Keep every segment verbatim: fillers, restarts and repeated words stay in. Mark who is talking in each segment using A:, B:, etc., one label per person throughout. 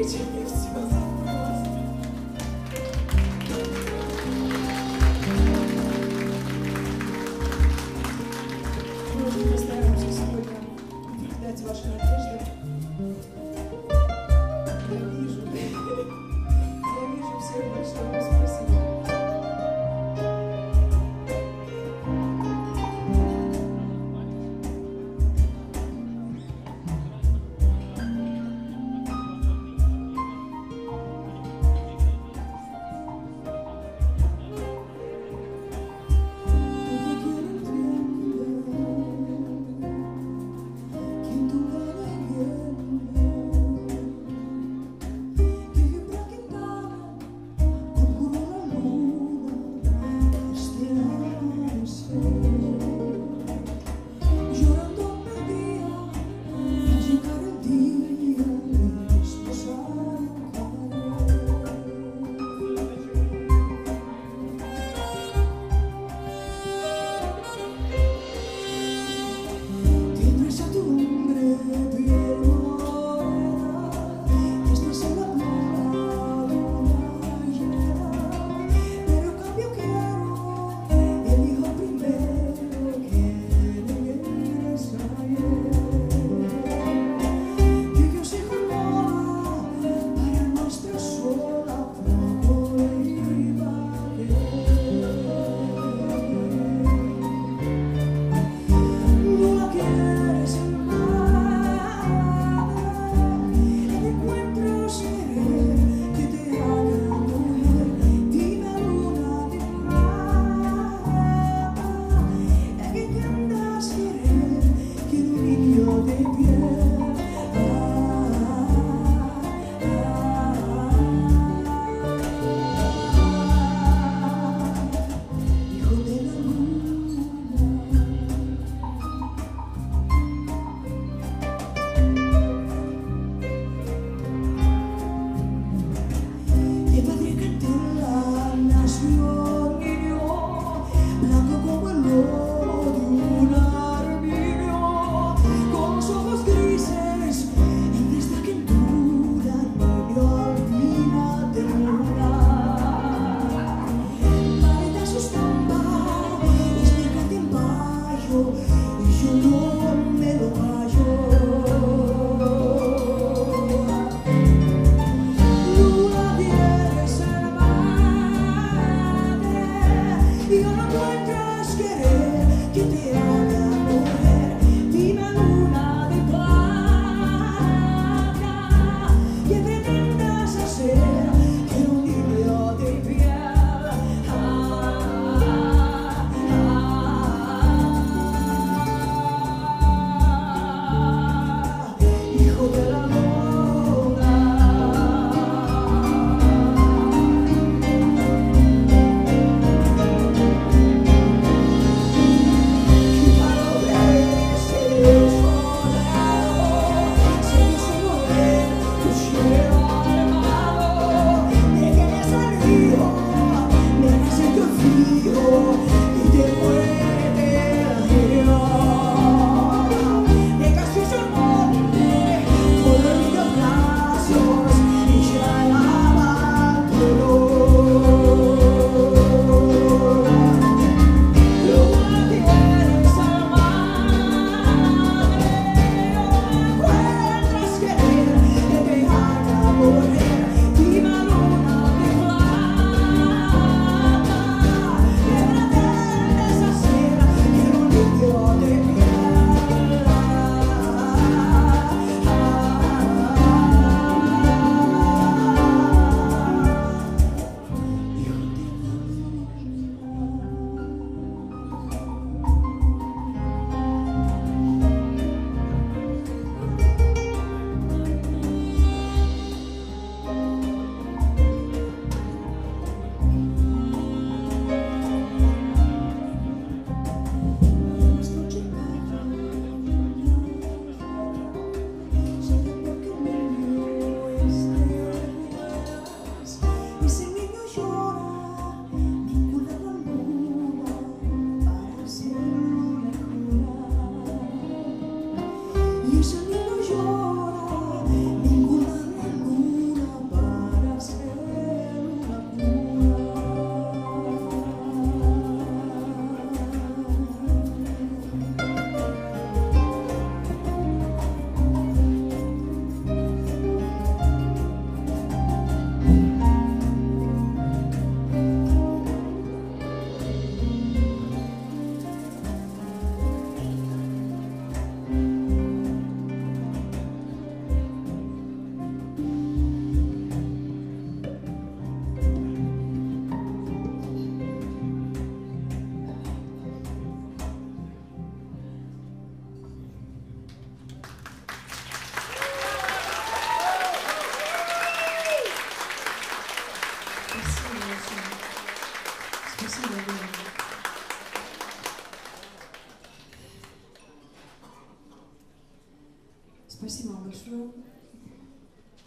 A: Y ese niño llora, ninguna laguna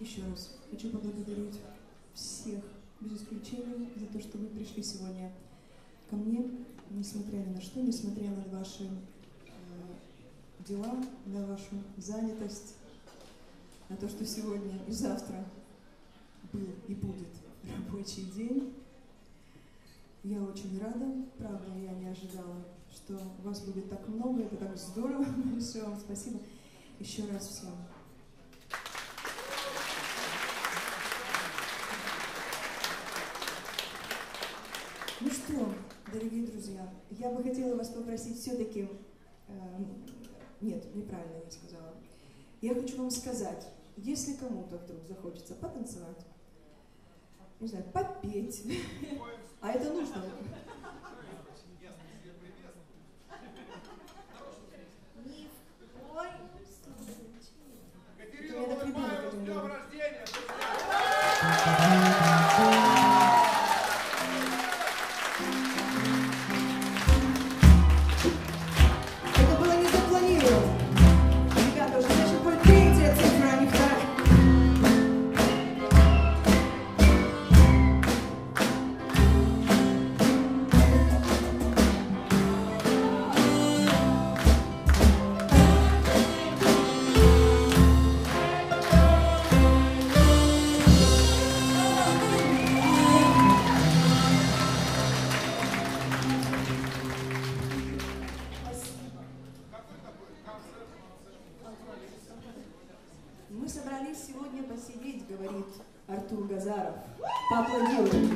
A: Еще раз хочу поблагодарить всех, без исключения, за то, что вы пришли сегодня ко мне, несмотря ни на что, несмотря на ваши э, дела, на вашу занятость, на то, что сегодня и завтра был и будет рабочий день. Я очень рада, правда, я не ожидала, что вас будет так много, это так здорово, большое вам спасибо. Еще раз всем. Ну что, дорогие друзья, я бы хотела вас попросить все-таки, э, нет, неправильно я сказала, я хочу вам сказать, если кому-то вдруг захочется потанцевать, не знаю, попеть, а это нужно. Мы собрались сегодня посидеть, говорит Артур Газаров. Поаплодируем.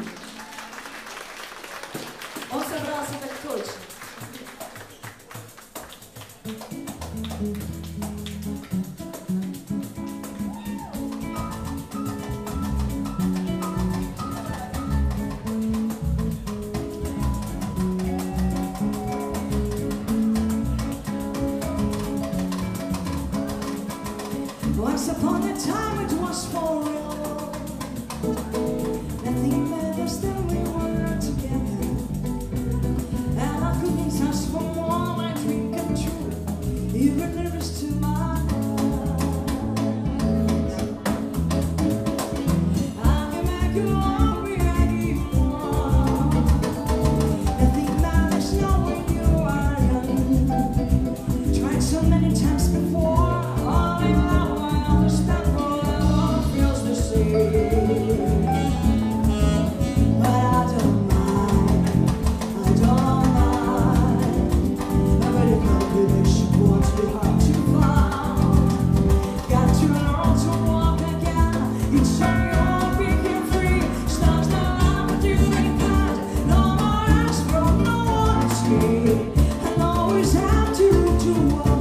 A: Он собрался так точно.
B: Once upon a time it was for real. Nothing matters than we were together. And I couldn't ask for more, my dream come true. You were nervous to my heart. I can make you all ready more. Nothing matters now when you are young. Tried so many times before. All in love, I understand what love feels the same. But I don't mind, I don't mind. I really can't believe she wants me hard to find. Got to learn to walk again. It's so you're being free. Stars that lie with you in kind. No more ask from no one to see. And always have to do what.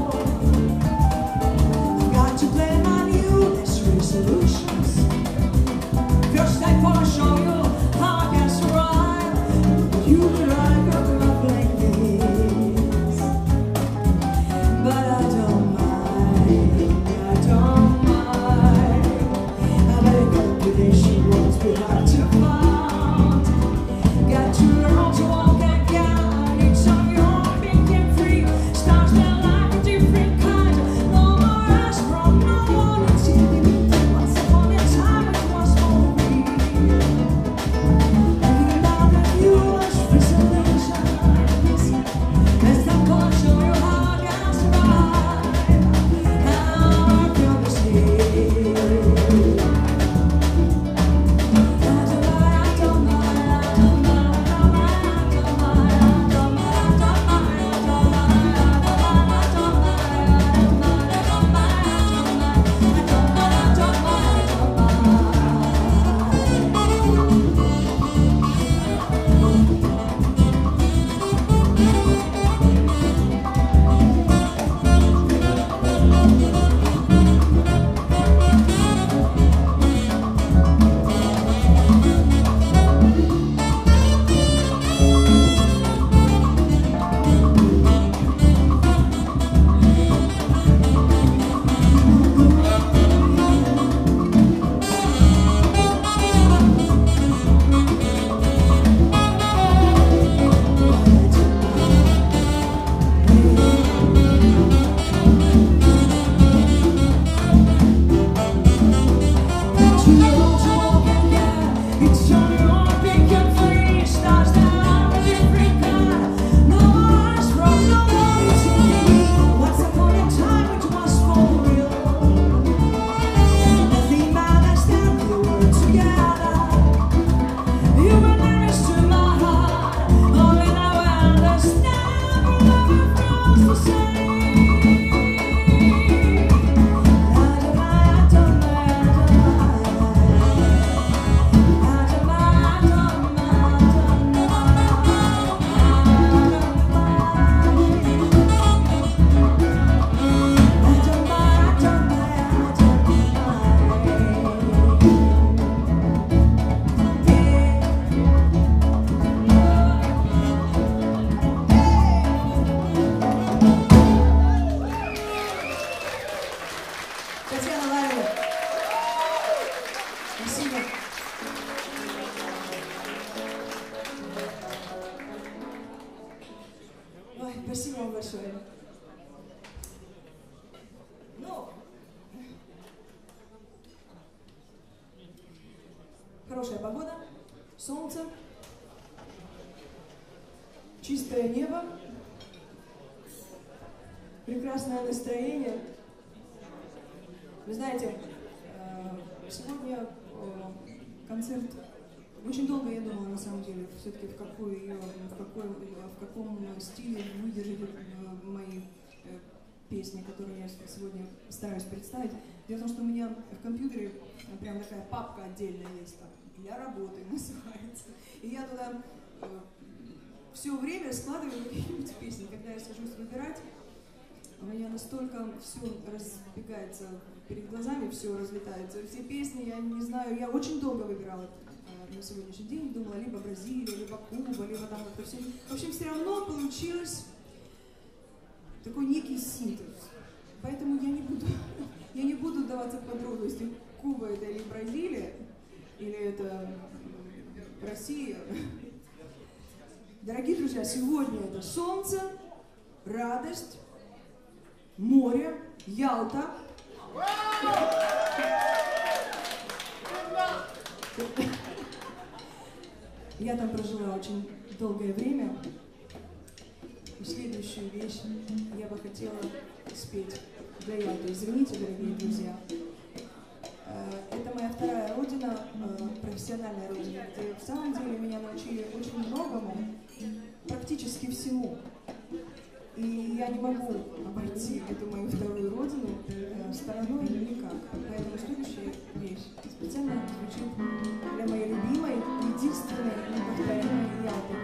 B: To play my new resolutions. First I wanna show you how I can survive. You and I got love like this. But I don't mind, I don't mind. I better go
A: Спасибо. Ой, спасибо вам большое. Ну, хорошая погода, солнце, чистое небо, прекрасное настроение. Вы знаете, сегодня концерт, очень долго я думала, на самом деле, все-таки в, какую ее, в, какой, в каком стиле выдержать мои песни, которые я сегодня стараюсь представить. Дело в том, что у меня в компьютере прям такая папка отдельная есть, там, для работы называется. И я туда все время складываю какие-нибудь песни. Когда я сажусь выбирать, у меня настолько все разбегается перед глазами, все разлетается. Все песни, я не знаю, я очень долго выбирала э, на сегодняшний день, думала, либо Бразилия, либо Куба, либо там как-то все. В общем, все равно получилось такой некий синтез. Поэтому я не буду, я не буду даваться в подробности, Куба это или Бразилия, или это Россия. Дорогие друзья, сегодня это солнце, радость, море, Ялта. Я там прожила очень долгое время. И следующую вещь я бы хотела спеть для Ялты. Извините, дорогие друзья. Это моя вторая родина, профессиональная родина, где в самом деле меня научили очень многому, практически всему. И я не могу обойти эту мою вторую родину стороной никак. Поэтому следующая вещь специально звучит для моей любимой, единственной, неповторимой Ялты.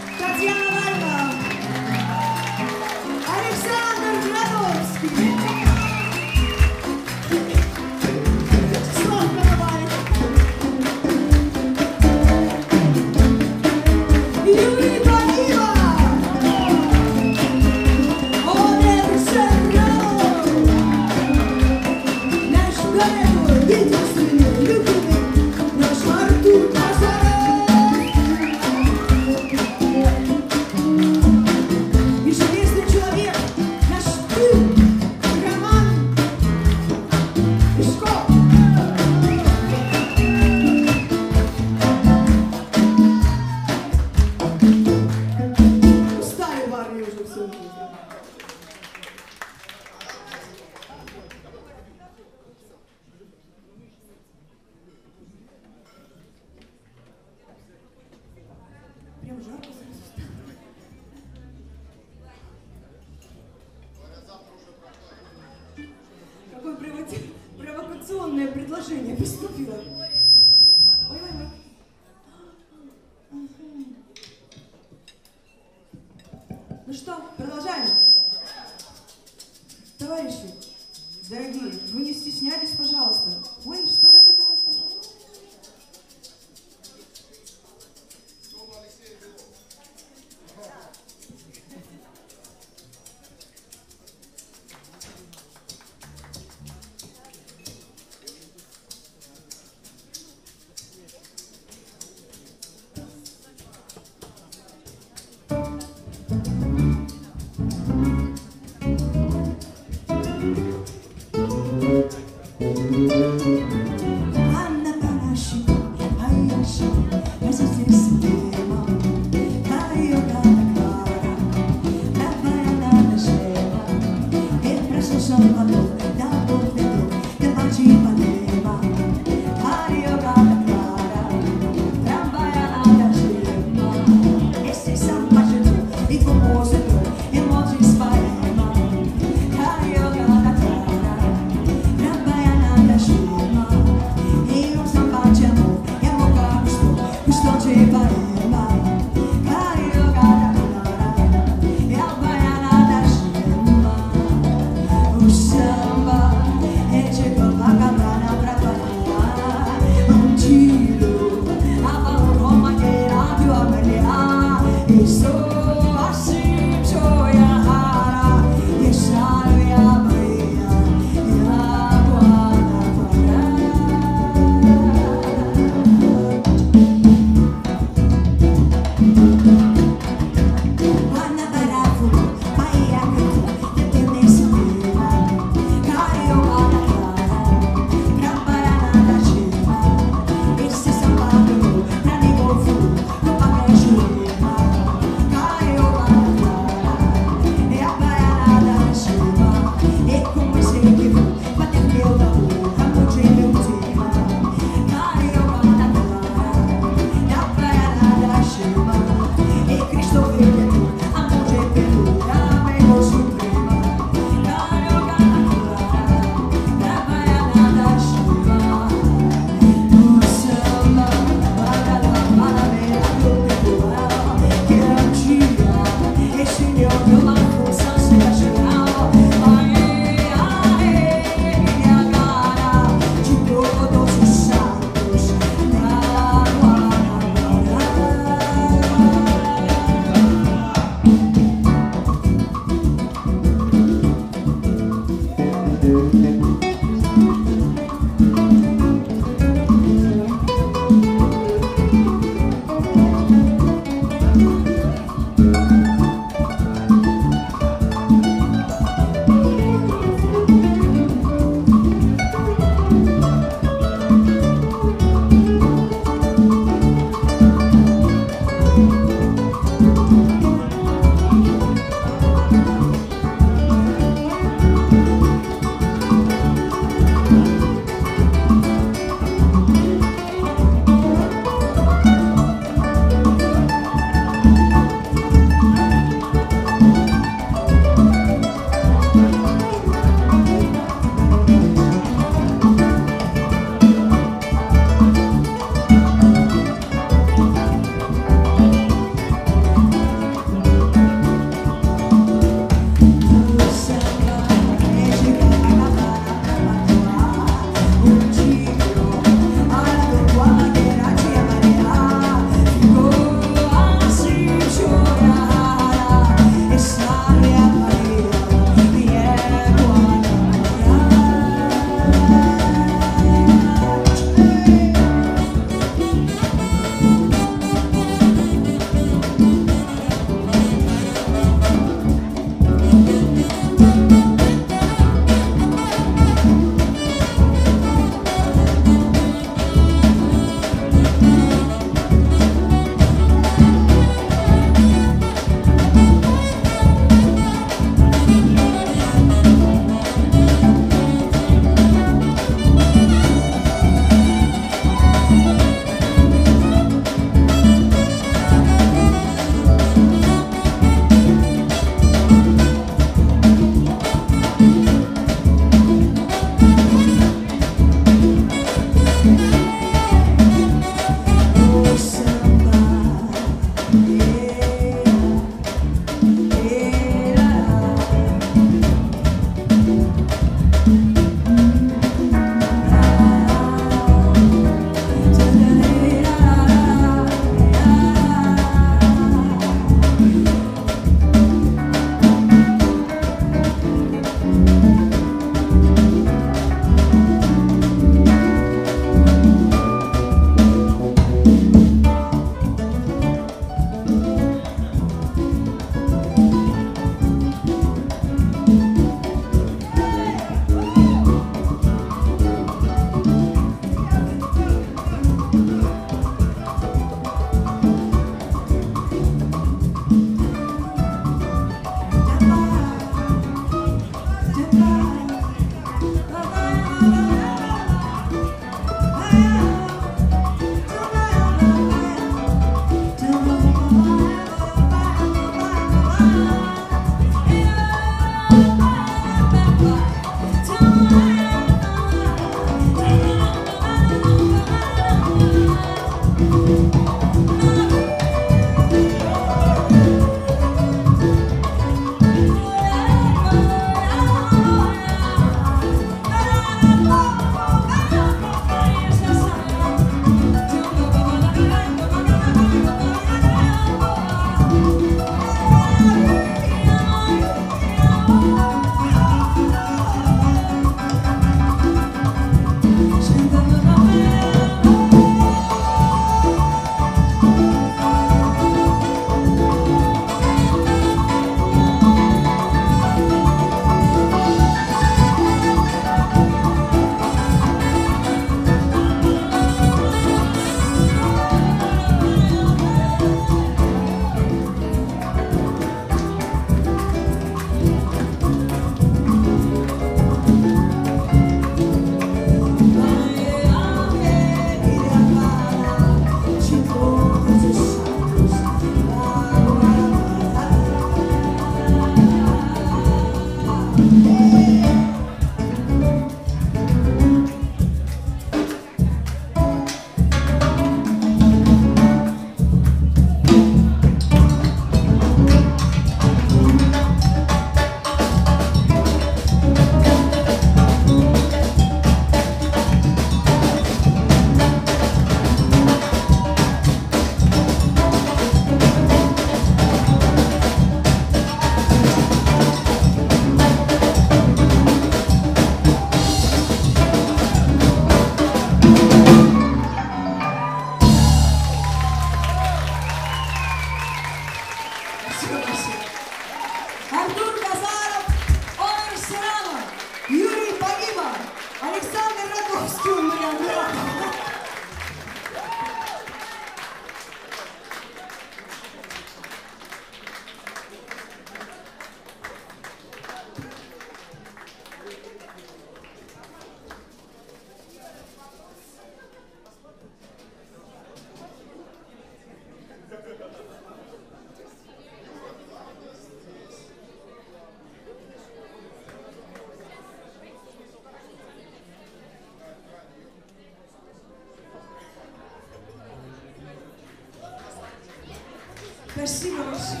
A: Спасибо большое.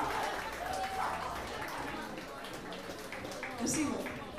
A: Спасибо.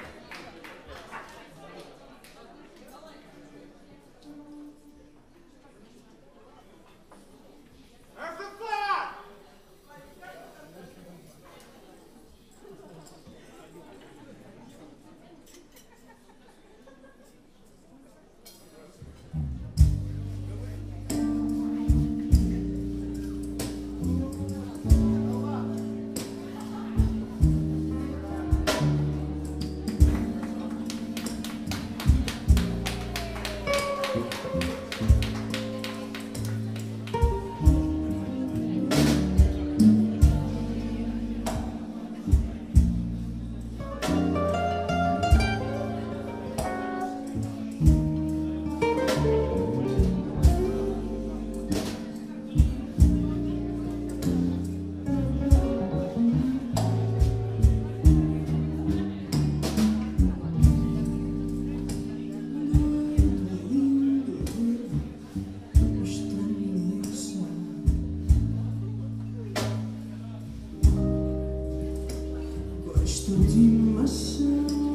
B: Gosto de maçã,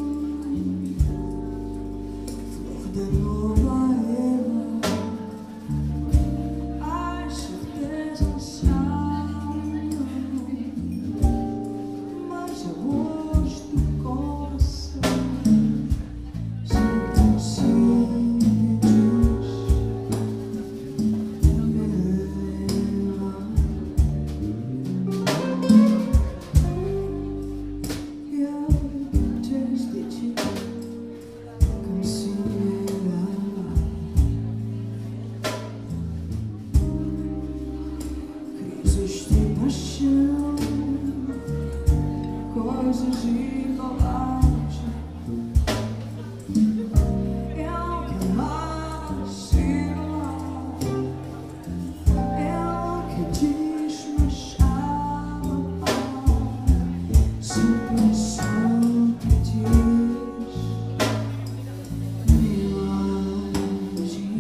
B: flor da nova era. As certezas são, mas a voz do coração sempre se diz: coisas de colagem. Eu que vacila, eu que desmanchava, sempre sempre diz milagre.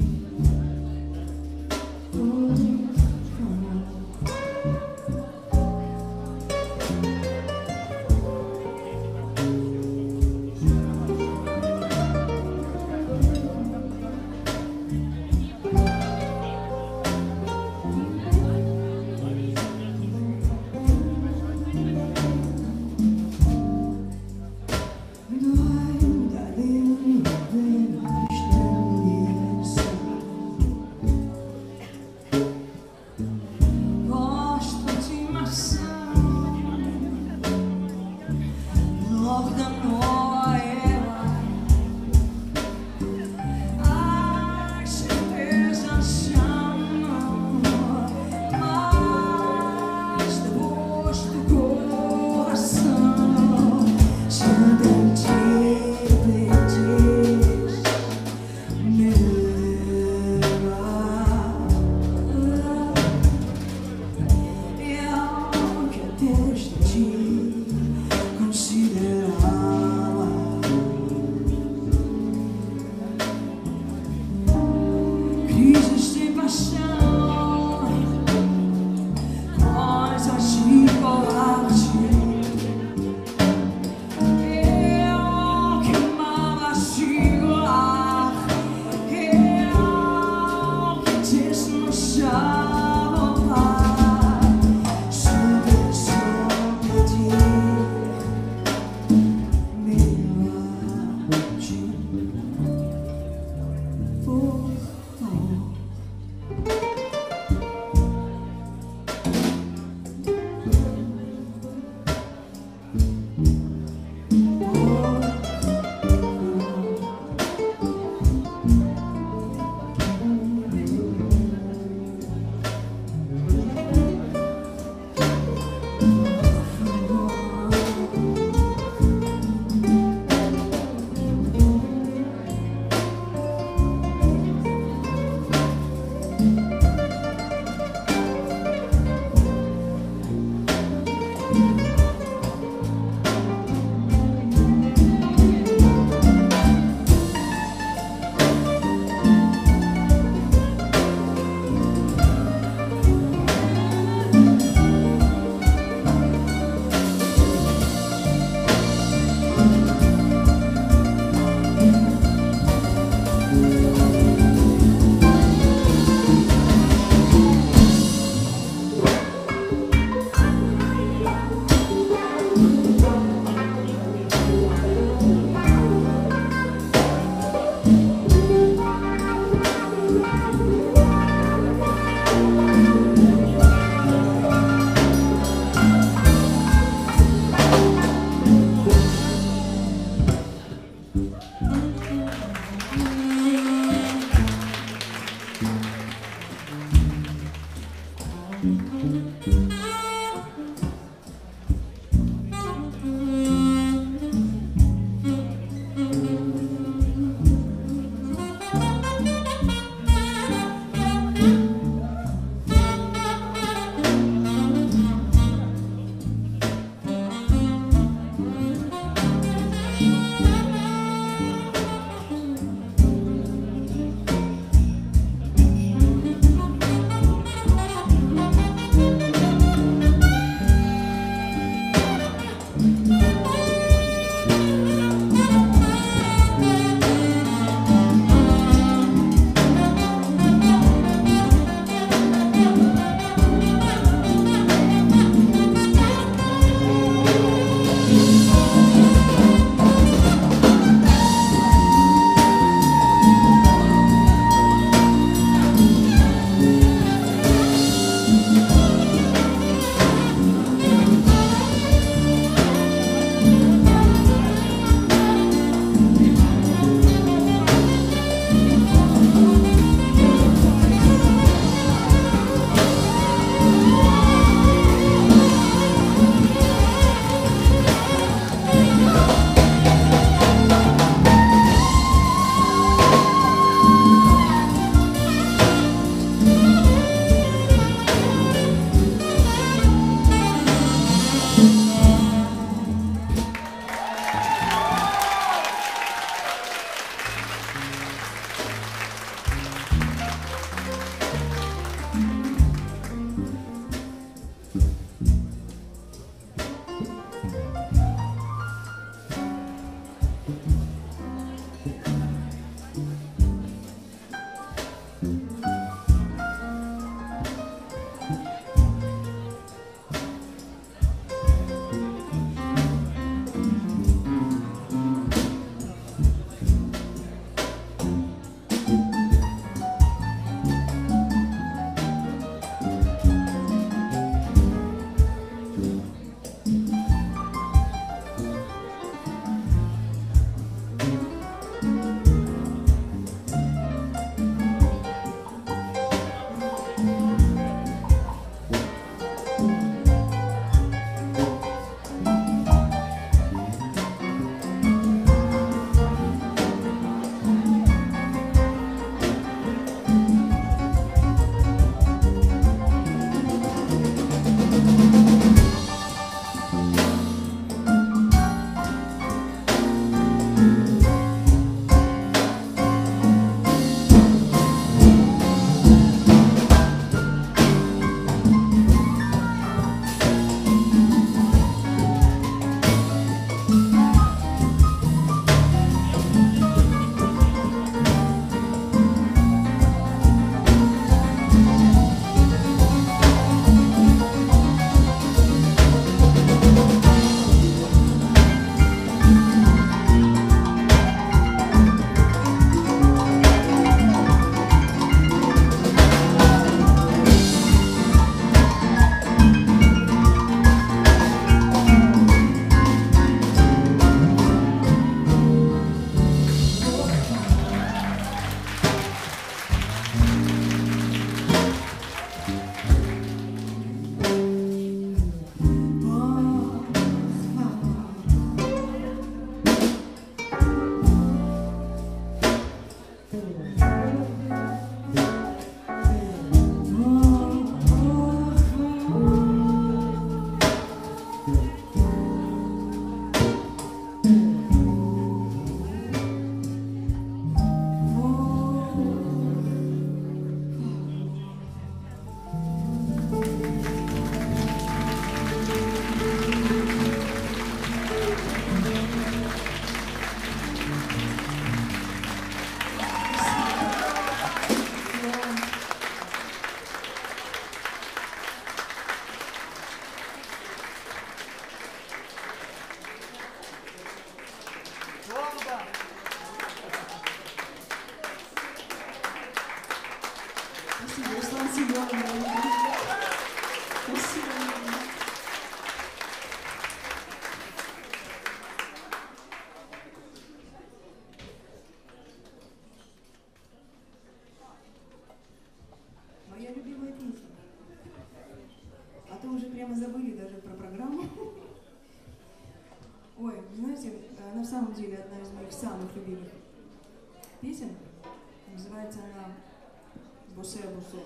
A: песен. Называется она «Босе Бусо».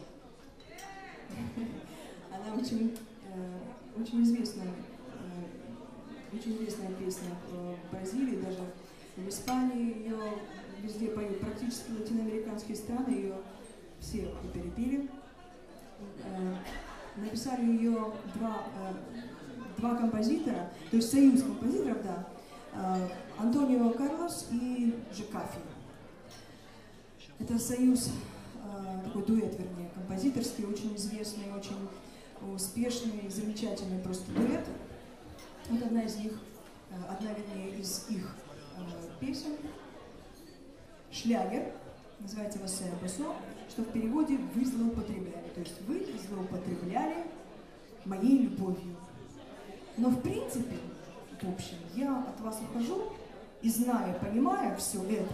A: Она очень, э, очень известная, э, очень известная песня в Бразилии, даже в Испании ее везде поют, практически латиноамериканские страны ее все перепели. Э, написали ее два, э, два композитора, то есть союз композиторов, да, э, Антонио Карлос и Жекафи. Это союз, э, такой дуэт, вернее, композиторский, очень известный, очень успешный, замечательный просто дуэт. Вот одна из них, э, одна, вернее, из их э, песен, шлягер, называется «Босе Бусо», что в переводе «Вы злоупотребляли», то есть вы злоупотребляли моей любовью. Но в принципе, в общем, я от вас ухожу и, зная, понимая все это,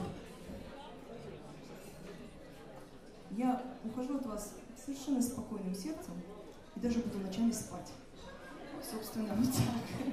A: я ухожу от вас совершенно спокойным сердцем и даже буду ночами спать. Собственно, вот так.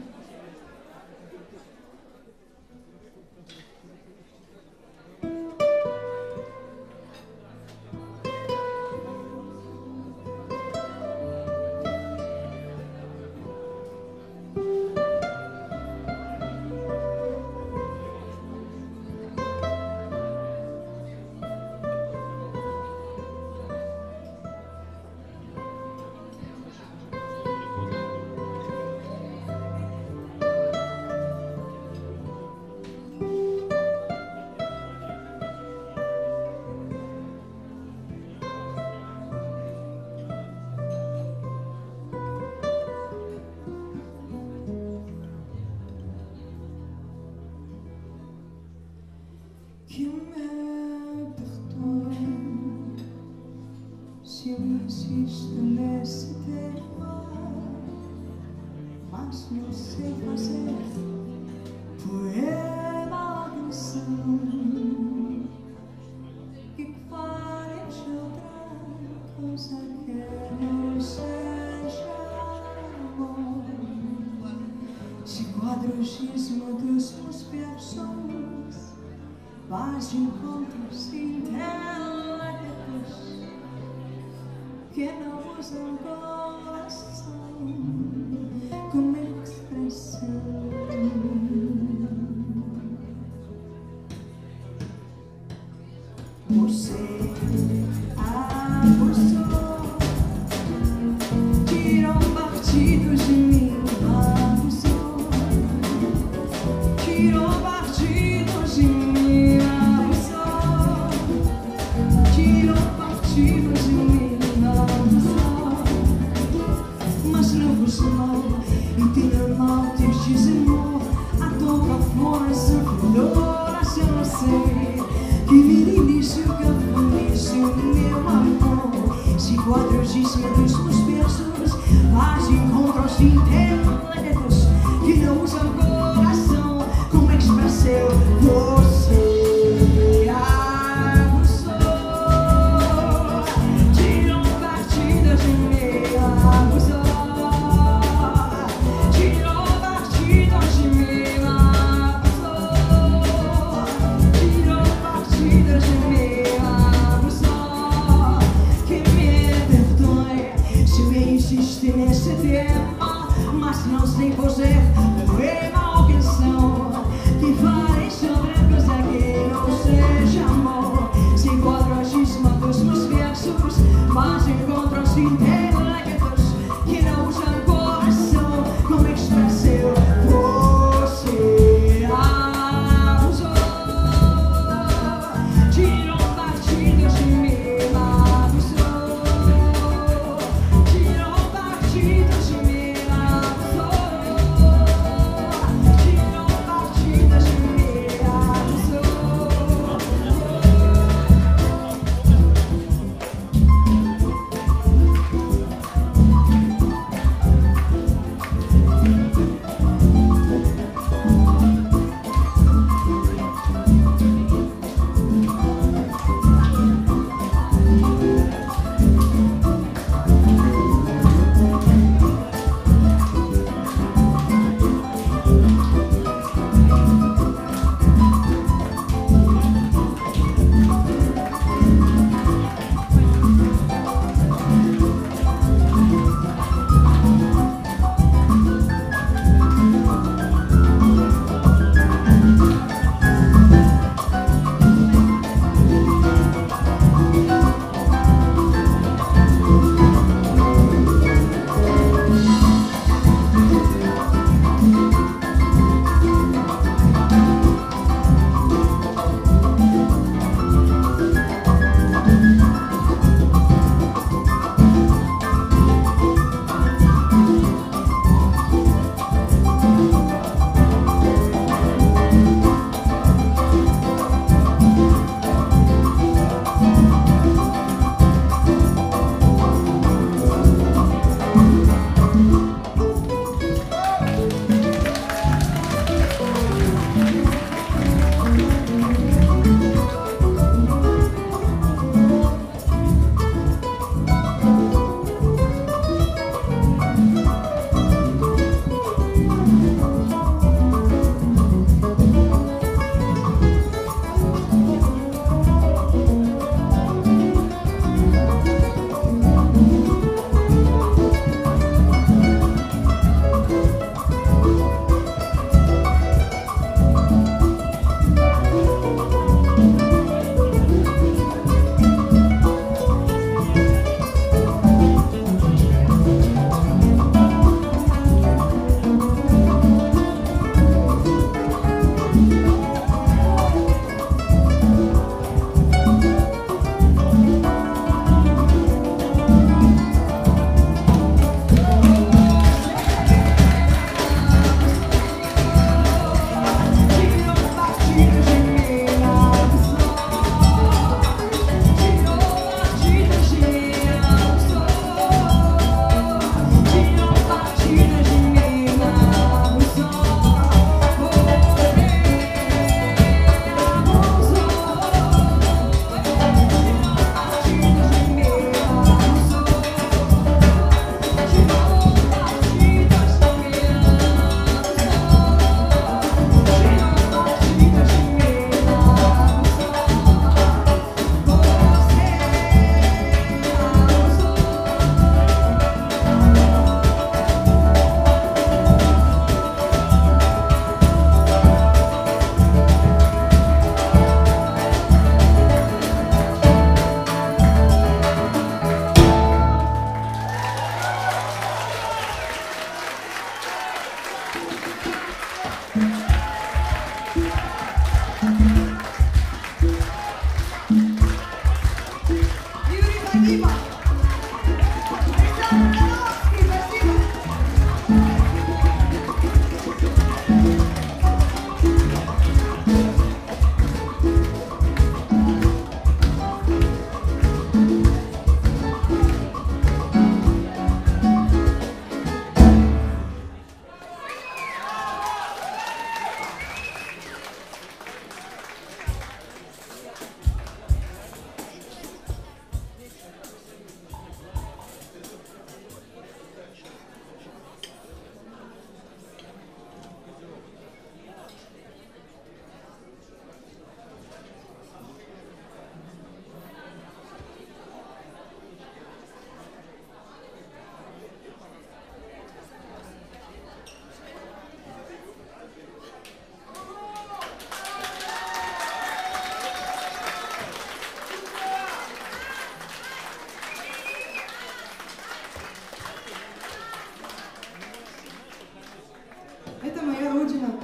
A: Que me perdoe se eu insisto nesse tema, mas não sei fazer poema ou canção que fale de outra coisa que não seja amor. Se quadragismo dos meus versos vais de encontros intelectos que não usam coração como expressão. Você abusou, tirou partido de mim, abusou, tirou partido de mim. E tinha mal, te dizimou a tua força, coração, eu sei que me início, que eu meu amor. Se quadragismo dos meus versos, mas encontros intelectos que não usam coração como expressão. Você nesse tema, mas não sei fazer poema ou canção que fale sobre a coisa que não seja amor. Se quadragismo dos meus versos, mas encontros intelectos que não usam coração como expressão. Você abusou, tirou partido de mim, abusou.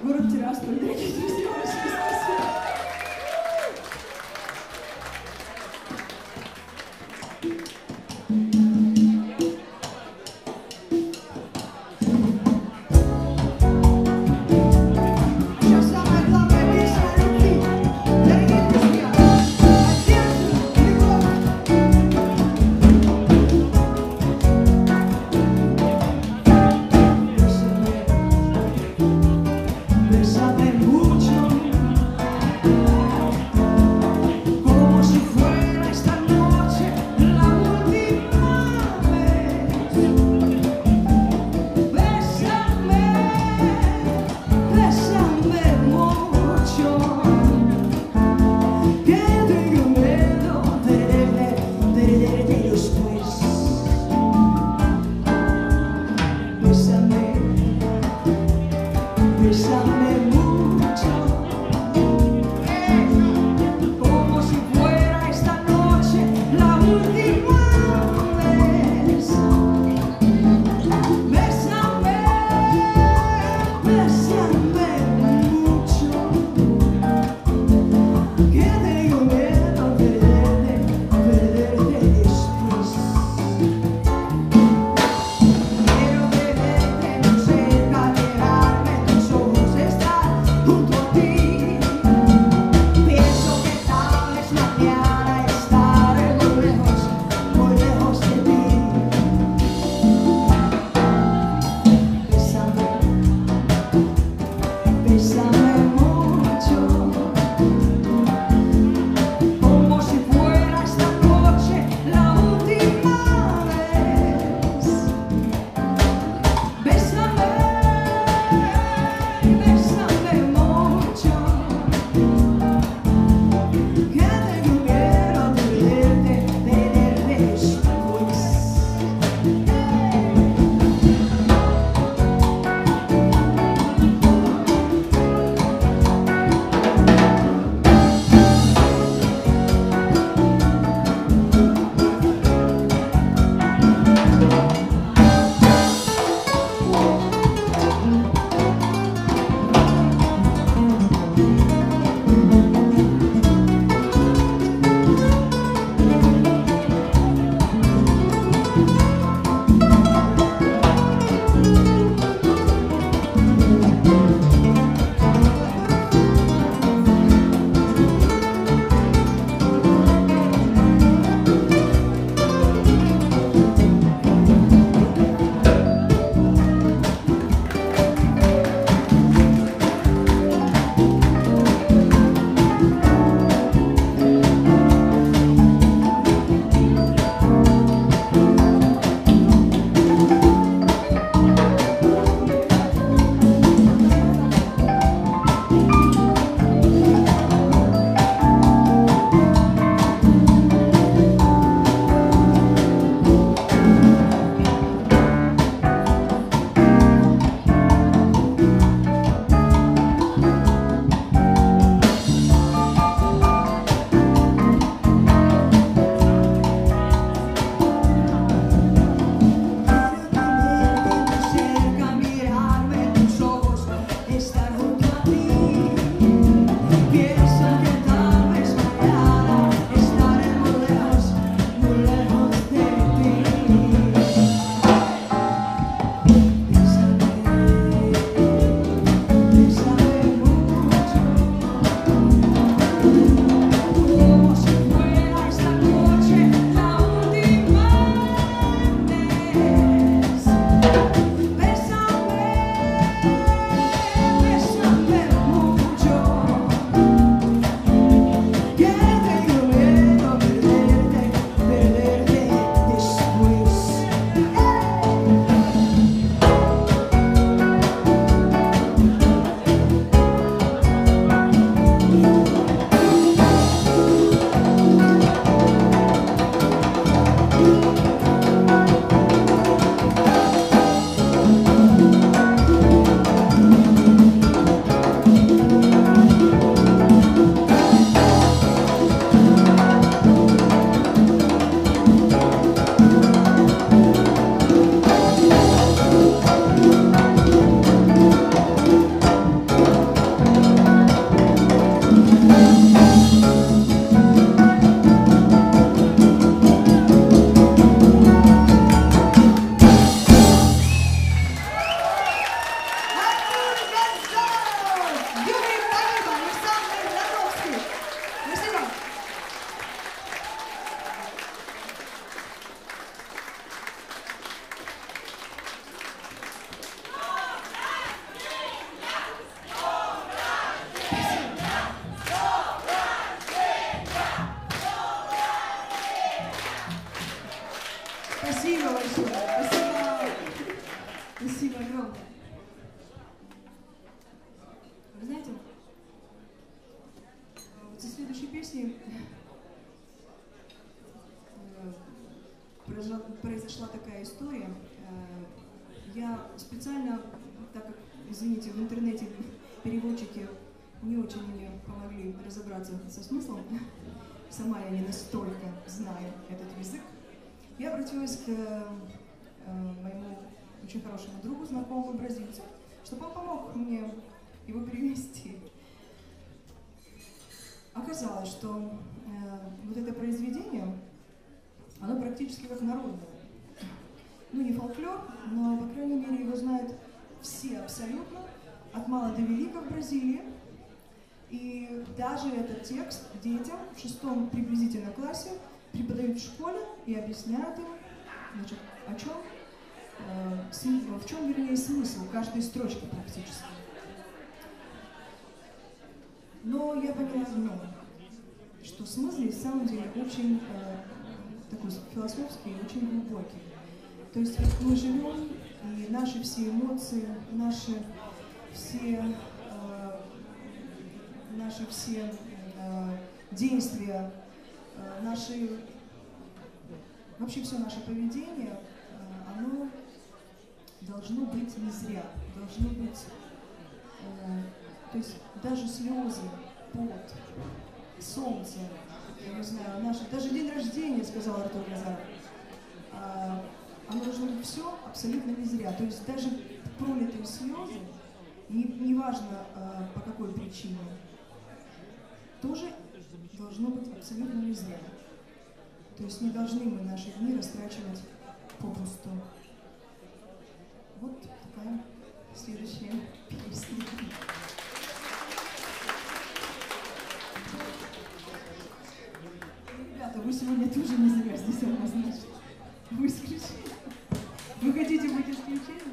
A: город Тирасполь, дорогие друзья. Большое спасибо.
B: Сейчас самая главная песня о любви. Дорогие друзья, Одесса, любовь. Bésame, bésame mucho.
A: Спасибо большое. Спасибо. Спасибо огромное. Вы знаете, вот со следующей песней произошла такая история. Я специально, так как, извините, в интернете переводчики не очень мне помогли разобраться со смыслом, сама я не настолько знаю этот язык, я обратилась к э, моему очень хорошему другу, знакомому бразильцу, чтобы он помог мне его перевести. Оказалось, что э, вот это произведение, оно практически как народное. Ну, не фольклор, но, по крайней мере, его знают все абсолютно, от мала до велика в Бразилии. И даже этот текст детям в шестом приблизительно классе преподают в школе и объясняют им, значит, о чем, э, в чем, вернее, смысл каждой строчки практически. Но я поняла одно, что смысл на самом деле очень э, такой философский и очень глубокий. То есть мы живем, и наши все эмоции, наши все, э, наши все э, действия, э, наши, вообще все наше поведение, э, оно должно быть не зря, должно быть, э, то есть даже слезы, пот, солнце, я не знаю, наше, даже день рождения, сказал Артур Назаров, э, оно должно быть все абсолютно не зря. То есть даже пролитые слезы, неважно не э, по какой причине, тоже должно быть абсолютно не зря. То есть не должны мы наши дни растрачивать попусту. Вот такая следующая песня. Ребята, вы сегодня тоже не зря здесь однозначно. Вы исключение. Вы хотите быть исключением?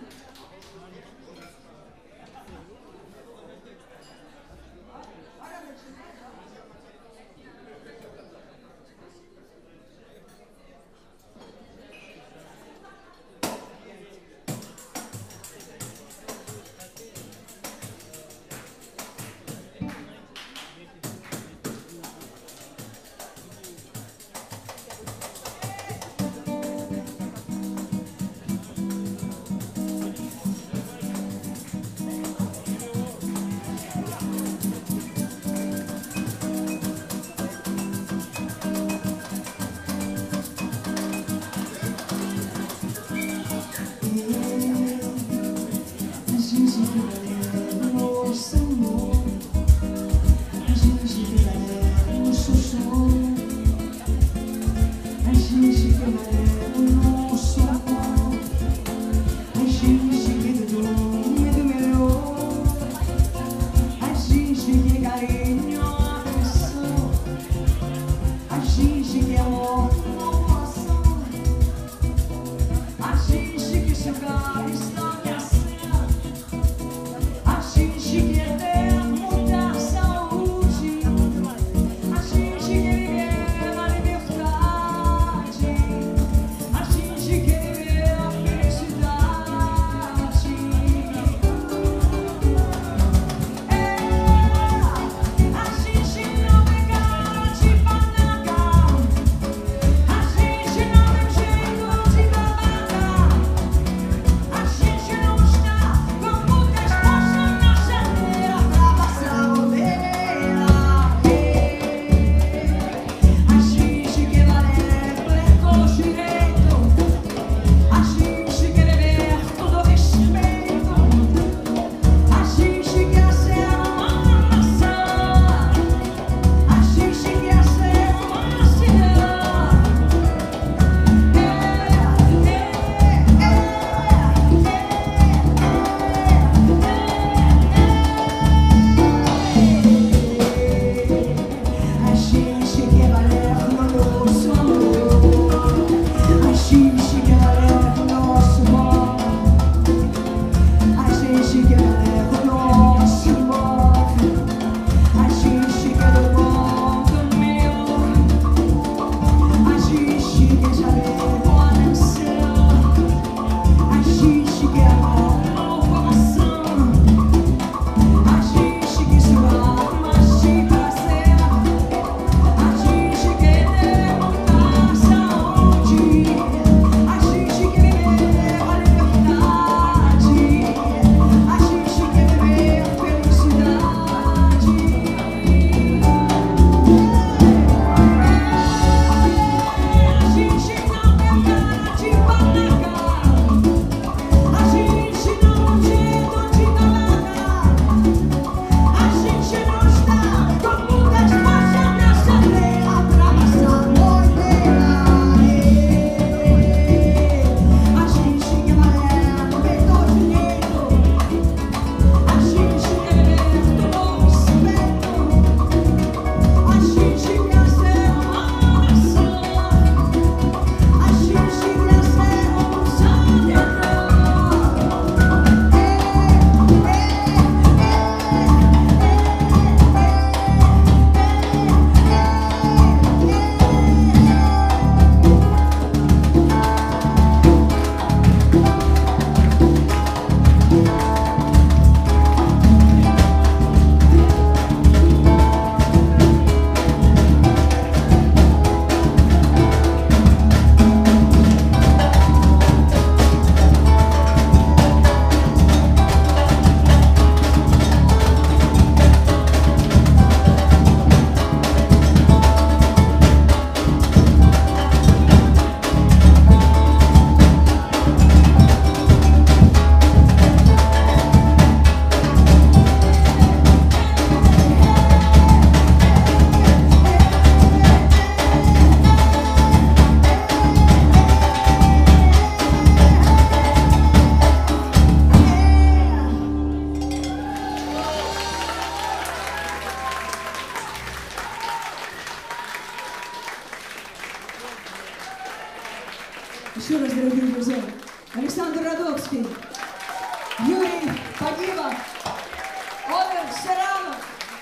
A: еще раз, дорогие друзья. Александр Радовский, Юрий Погиба, Овер Серанов,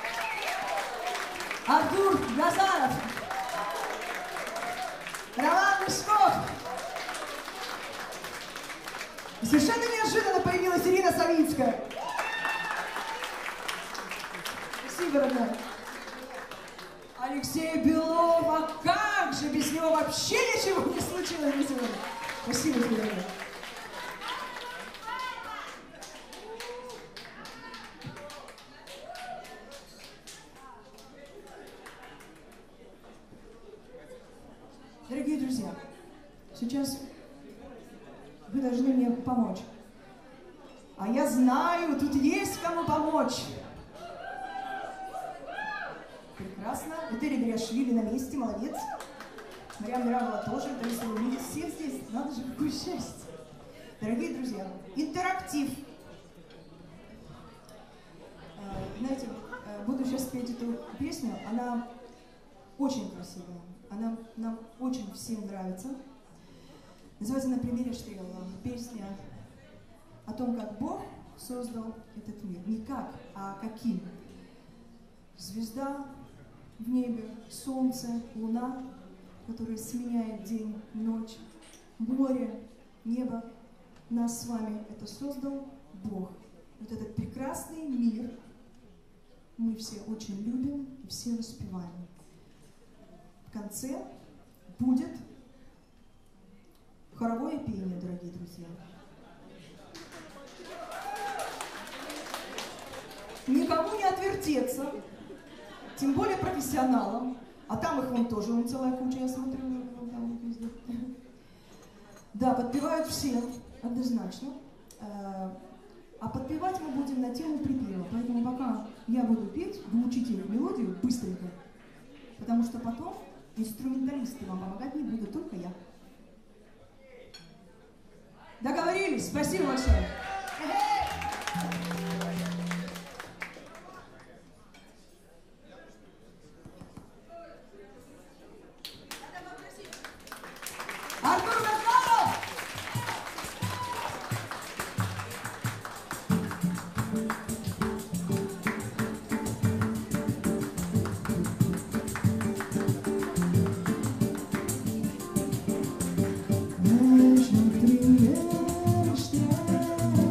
A: Артур Газаров, Роман Мешков. И совершенно неожиданно появилась Ирина Савицкая. Спасибо, родная. Алексей Белов, а как же без него вообще ничего не случилось на сегодня. Спасибо тебе, дорогая. Дорогие друзья, сейчас вы должны мне помочь. А я знаю, тут есть кому помочь. Прекрасно. Этери Гриашвили на месте, молодец. Марьям Мирамова тоже. Это если вы видите всех здесь, надо же, какое счастье. Дорогие друзья, интерактив. Знаете, буду сейчас петь эту песню. Она очень красивая. Она нам очень всем нравится. Называется «На примере Штрелла». Песня о том, как Бог создал этот мир. Не как, а каким. Звезда в небе, солнце, луна, которая сменяет день, ночь, море, небо. Нас с вами это создал Бог. Вот этот прекрасный мир мы все очень любим и все воспеваем. В конце будет хоровое пение, дорогие друзья. Никому не отвертеться, тем более профессионалам. А там их вон тоже, вон целая куча, я смотрю, вон там вот везде. Да, подпевают все, однозначно. А подпевать мы будем на тему припева. Поэтому пока я буду петь, вы учите мелодию быстренько. Потому что потом инструменталисты вам помогать не будут, только я. Договорились? Спасибо большое. Артур Газаров! Нежно примеришь тебя.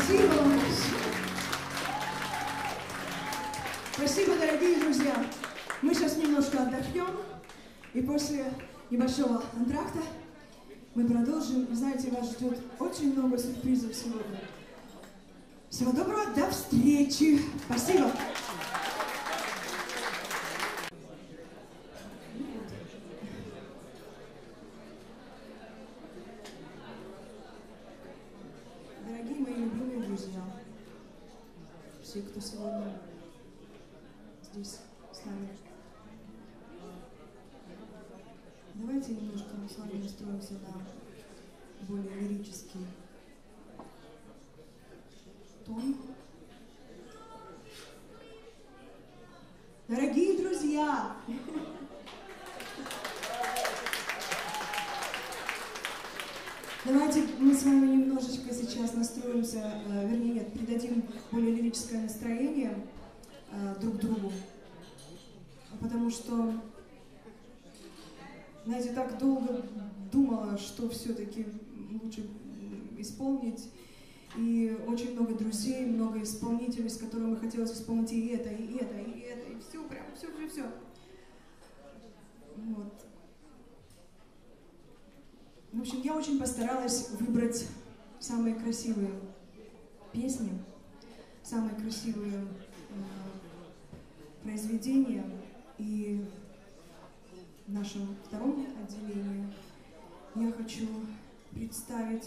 A: Спасибо вам большое. Спасибо, дорогие друзья. Мы сейчас немножко отдохнем, и после небольшого антракта мы продолжим. И знаете, вас ждет очень много сюрпризов сегодня. Всего доброго, до встречи. Спасибо. Дорогие мои любимые друзья, все, кто сегодня здесь с нами, давайте немножко мы с вами настроимся на более лирический тон. Дорогие друзья! Давайте мы с вами немножечко сейчас настроимся, э, вернее, нет, придадим более лирическое настроение э, друг другу, потому что, знаете, так долго думала, что все-таки лучше исполнить, и очень много друзей, много исполнителей, с которыми хотелось исполнить и это, и это, и это, и все, прям все, все, все. Вот. В общем, я очень постаралась выбрать самые красивые песни, самые красивые э, произведения. И в нашем втором отделении я хочу представить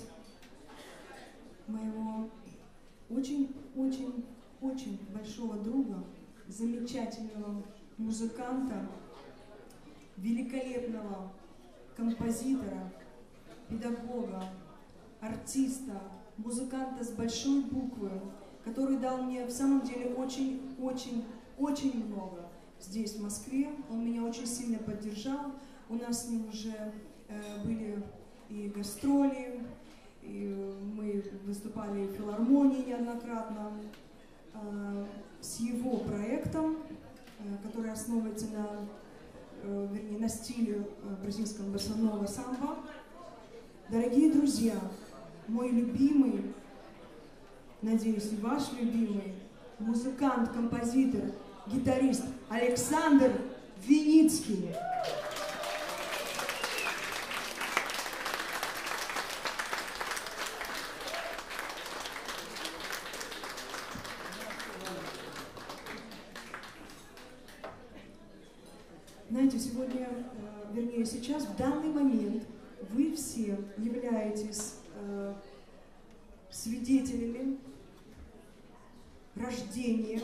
A: моего очень-очень-очень большого друга, замечательного музыканта, великолепного композитора, педагога, артиста, музыканта с большой буквы, который дал мне в самом деле очень-очень-очень много здесь, в Москве. Он меня очень сильно поддержал. У нас с ним уже э, были и гастроли, и мы выступали в филармонии неоднократно. Э, с его проектом, э, который основывается на, э, вернее, на стиле э, бразильского босса-нова самбо. Дорогие друзья, мой любимый, надеюсь, и ваш любимый музыкант, композитор, гитарист Александр Виницкий. Знаете, сегодня, вернее сейчас, в данный момент, вы все являетесь э, свидетелями рождения,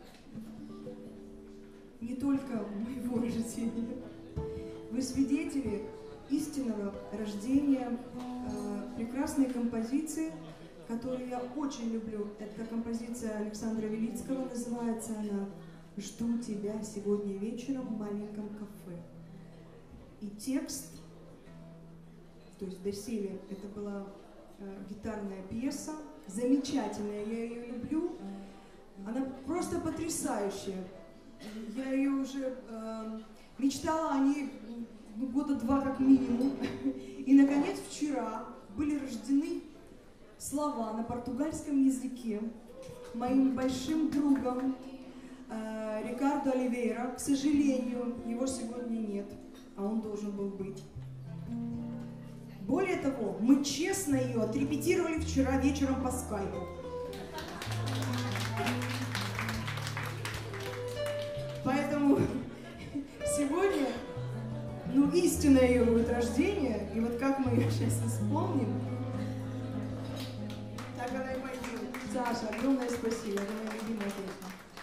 A: не только моего рождения, вы свидетели истинного рождения э, прекрасной композиции, которую я очень люблю. Это композиция Александра Виницкого, называется она «Жду тебя сегодня вечером в маленьком кафе». И текст, то есть доселе это была э, гитарная пьеса, замечательная, я ее люблю, она просто потрясающая. Я ее уже э, мечтала о ней ну, года два как минимум. И, наконец, вчера были рождены слова на португальском языке моим большим другом э, Рикардо Оливейра. К сожалению, его сегодня нет, а он должен был быть. Более того, мы честно ее отрепетировали вчера вечером по скайпу. Поэтому сегодня, ну, истинное ее будет рождение, и вот как мы ее сейчас исполним, так она и пойдет. Саша, огромное спасибо, это моя любимая песня.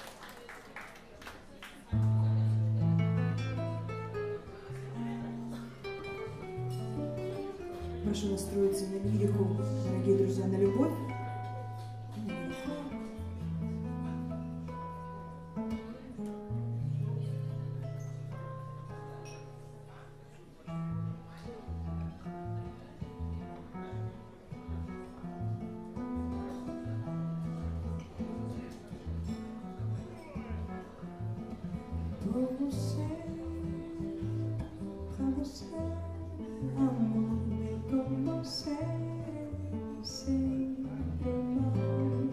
A: Прошу настроиться на лирику, дорогие друзья, на любовь. Por você, pra você, amor, nem como você, sempre mais.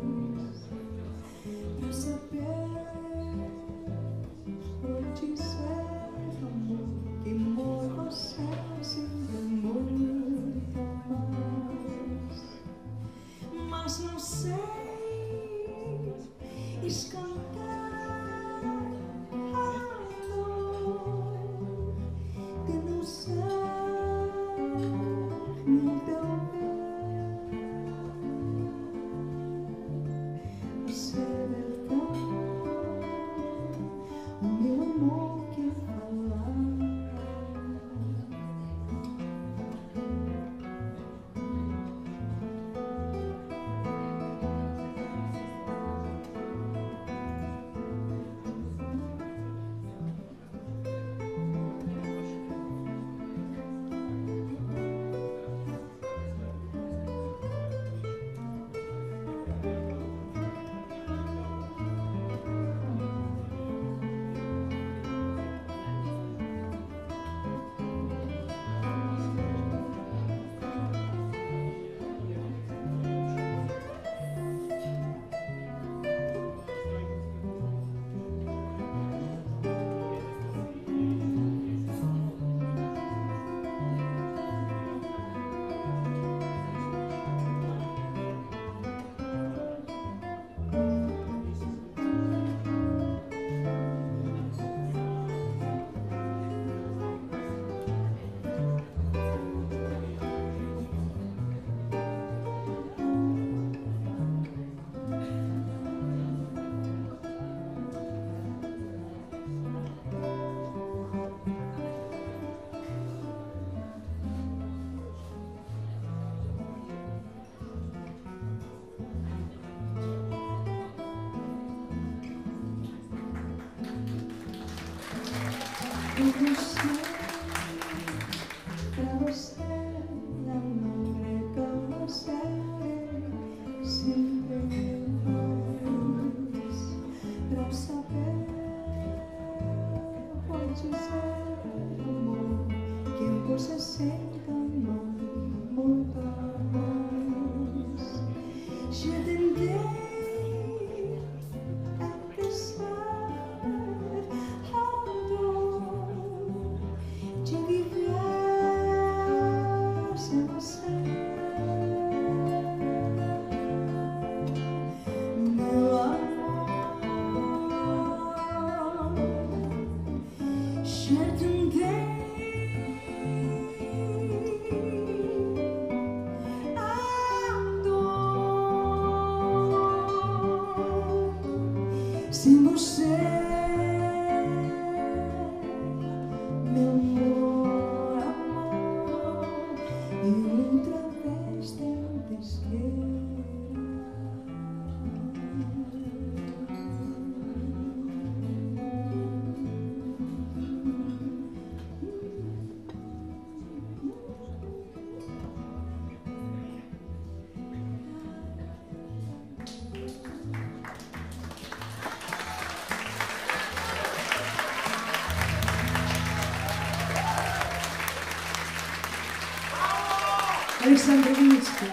A: Александр Виницкий.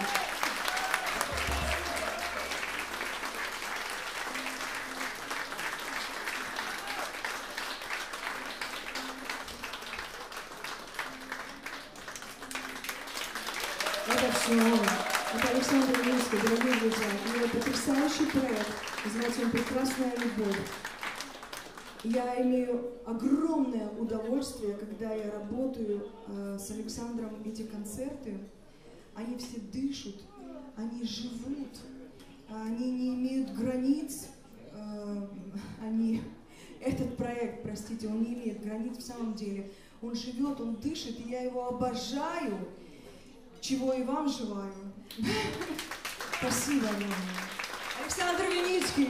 A: Это все он. Это Александр Виницкий, дорогие друзья. У него потрясающий проект. Называется он «Прекрасная любовь». Я имею огромное удовольствие, когда я работаю э, с Александром эти концерты. Они все дышат, они живут, они не имеют границ. Э, они... Этот проект, простите, он не имеет границ в самом деле. Он живет, он дышит, и я его обожаю, чего и вам желаю. Спасибо вам. Александр Виницкий.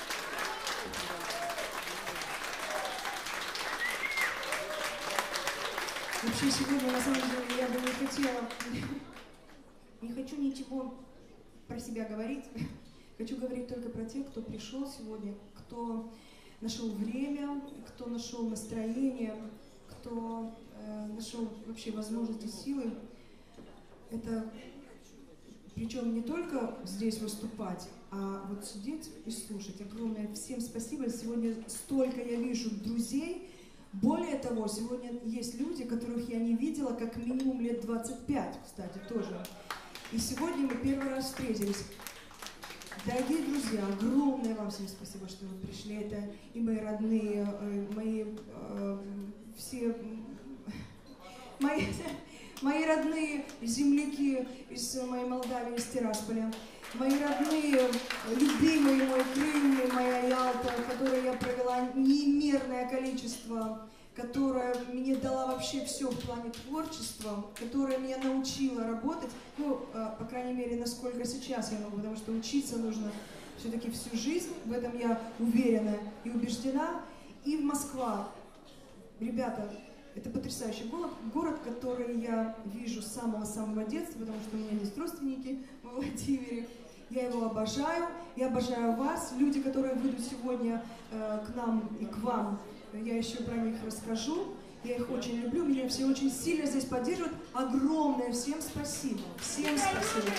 A: Вообще сегодня, на самом деле, я бы не хотела, не хочу ничего про себя говорить. Хочу говорить только про тех, кто пришел сегодня, кто нашел время, кто нашел настроение, кто э, нашел вообще возможности, силы. Это причем не только здесь выступать, а вот сидеть и слушать. Огромное всем спасибо. Сегодня столько я вижу друзей. Более того, сегодня есть люди, которых я не видела как минимум лет двадцать пять, кстати, тоже. И сегодня мы первый раз встретились. Дорогие друзья, огромное вам всем спасибо, что вы пришли. Это и мои родные, мои э, все мои, мои родные земляки из моей Молдавии, из Тирасполя. Мои родные, любимые, мой Крым, моя Ялта, в которой я провела неимерное количество, которая мне дала вообще все в плане творчества, которая меня научила работать, ну, по крайней мере, насколько сейчас я могу, потому что учиться нужно все-таки всю жизнь, в этом я уверена и убеждена. И в Москва. Ребята, это потрясающий город, город, который я вижу с самого-самого детства, потому что у меня есть родственники во Владимире. Я его обожаю, я обожаю вас, люди, которые выйдут сегодня э, к нам и к вам, я еще про них расскажу. Я их очень люблю, меня все очень сильно здесь поддерживают. Огромное всем спасибо. Всем спасибо.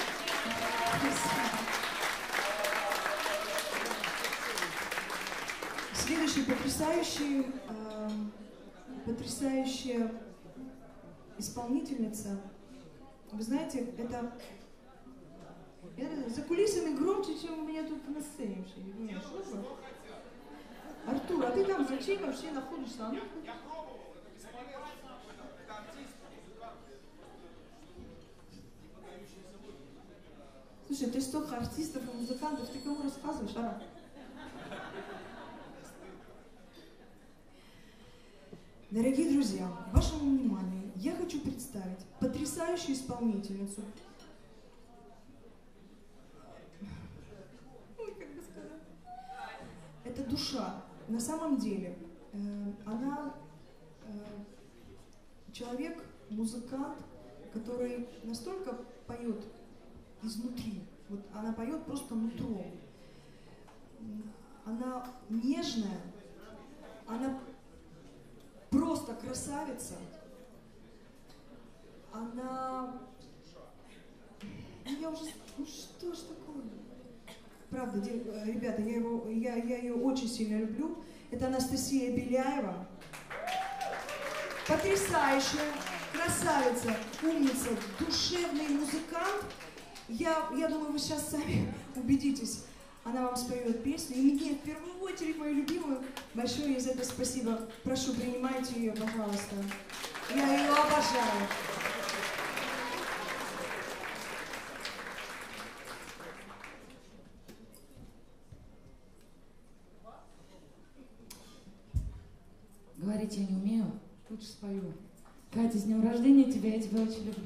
A: Следующий потрясающий, э, потрясающая исполнительница. Вы знаете, это... Это за кулисами громче, чем у меня тут на сцене. Артур, а ты там зачем вообще находишься? А? Слушай, ты столько артистов и музыкантов, ты кому рассказываешь, Ара? Дорогие друзья, вашему вниманию я хочу представить потрясающую исполнительницу. Это душа. На самом деле, э, она человек, музыкант, который настолько поет изнутри. Вот она поет просто нутром. Она нежная, она просто красавица. Она... Я уже... Ну что ж такое? Правда, ребята, я, его, я, я ее очень сильно люблю. Это Анастасия Беляева. Потрясающая, красавица, умница, душевный музыкант. Я, я думаю, вы сейчас сами убедитесь. Она вам споет песню. И мне в первую очередь, мою любимую, большое ей за это спасибо. Прошу, принимайте ее, пожалуйста. Я ее обожаю.
C: Говорить я не умею, лучше спою. Катя, с днем рождения тебя, я тебя очень люблю.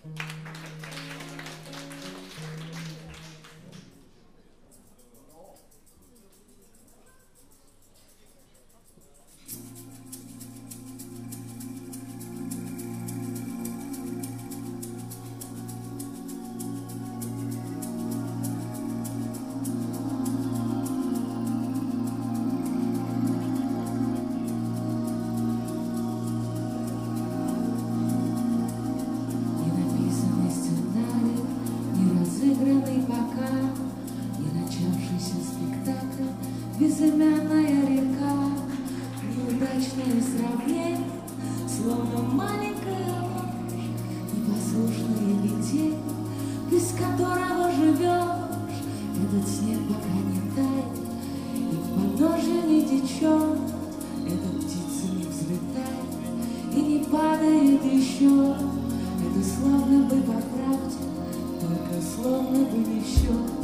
B: Безымянная река, неудачное сравнение, словно маленькая ложь, непослушные метель, без которого живешь. Этот снег пока не тает, и в подножье не течет, эта птица не взлетает и не падает еще. Это словно бы по правде, только словно бы не в счет.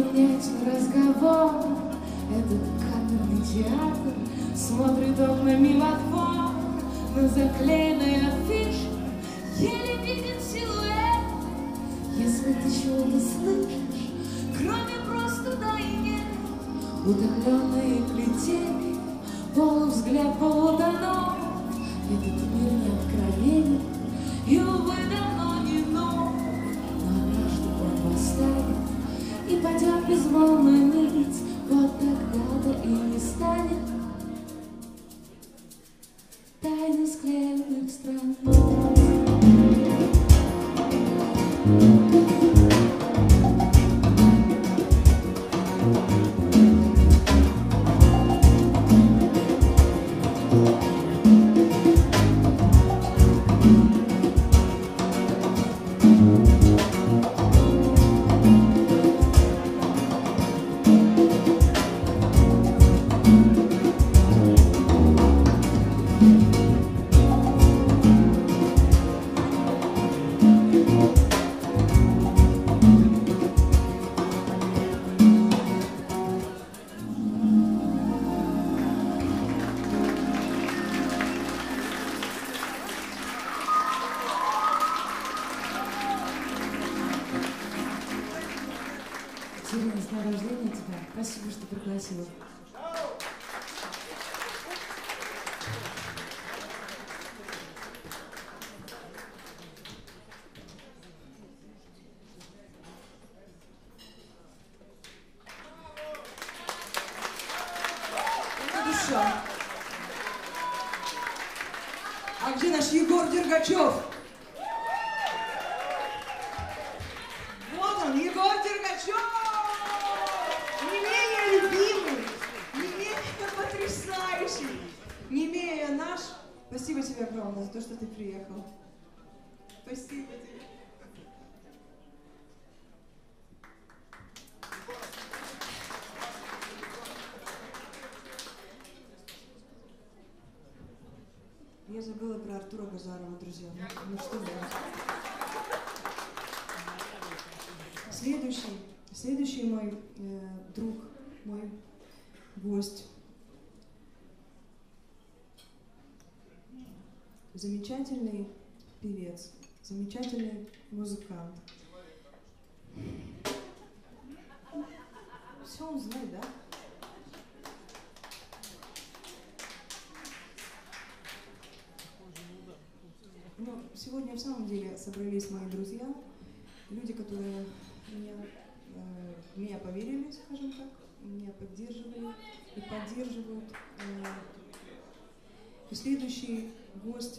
C: понятен разговор. Это камерный театр, смотрит окнами во двор. На заклеенной афише еле виден силуэт. Если ты чего-то слышишь, кроме просто да и нет, утомленные плетения, полувзгляд, полутонов. Этот мир не откровенен и, увы, давно не нов. Но однажды он восстанет и пойдет безмолвную нить. Вот тогда-то и не станет тайны склеенных стран. Сирена, с днем рождения тебя. Спасибо, что пригласила.
B: Душа. А где наш Егор Дергачев? Вот он, Егор Дергачев! Не менее любимый, не менее потрясающий, не менее наш. Спасибо тебе огромное за то, что ты приехал. Спасибо тебе. Я забыла про Артура Газарова, друзья. Ну что делать? Следующий, следующий мой э, друг, мой гость. Замечательный певец, замечательный музыкант. Все он знает, да? Но сегодня в самом деле собрались мои друзья, люди, которые меня, э, меня поверили, скажем так, меня поддерживали и поддерживают. Э, и следующий гость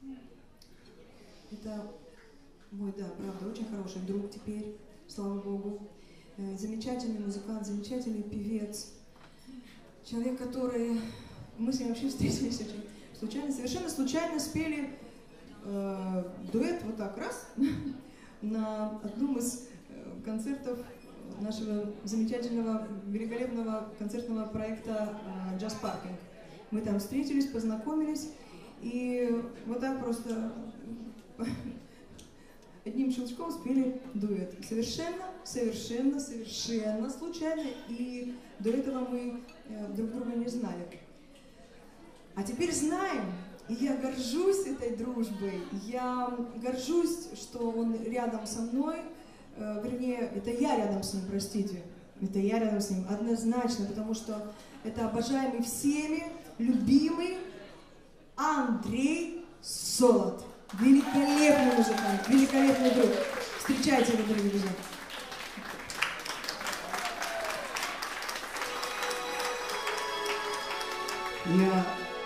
B: — это мой, да, правда, очень хороший друг теперь, слава богу. Э, замечательный музыкант, замечательный певец, человек, который... Мы с ним вообще встретились очень случайно, совершенно случайно спели э, дуэт вот так раз на одном из концертов нашего замечательного, великолепного концертного проекта «Джаз Паркинг». Мы там встретились, познакомились, и вот так просто одним щелчком спели дуэт. Совершенно, совершенно, совершенно случайно, и до этого мы друг друга не знали. А теперь знаем, и я горжусь этой дружбой, я горжусь, что он рядом со мной. Вернее, это я рядом с ним, простите. Это я рядом с ним, однозначно, потому что это обожаемый всеми, любимый Андрей Солод. Великолепный музыкант, великолепный друг. Встречайте его, дорогие друзья.
D: Я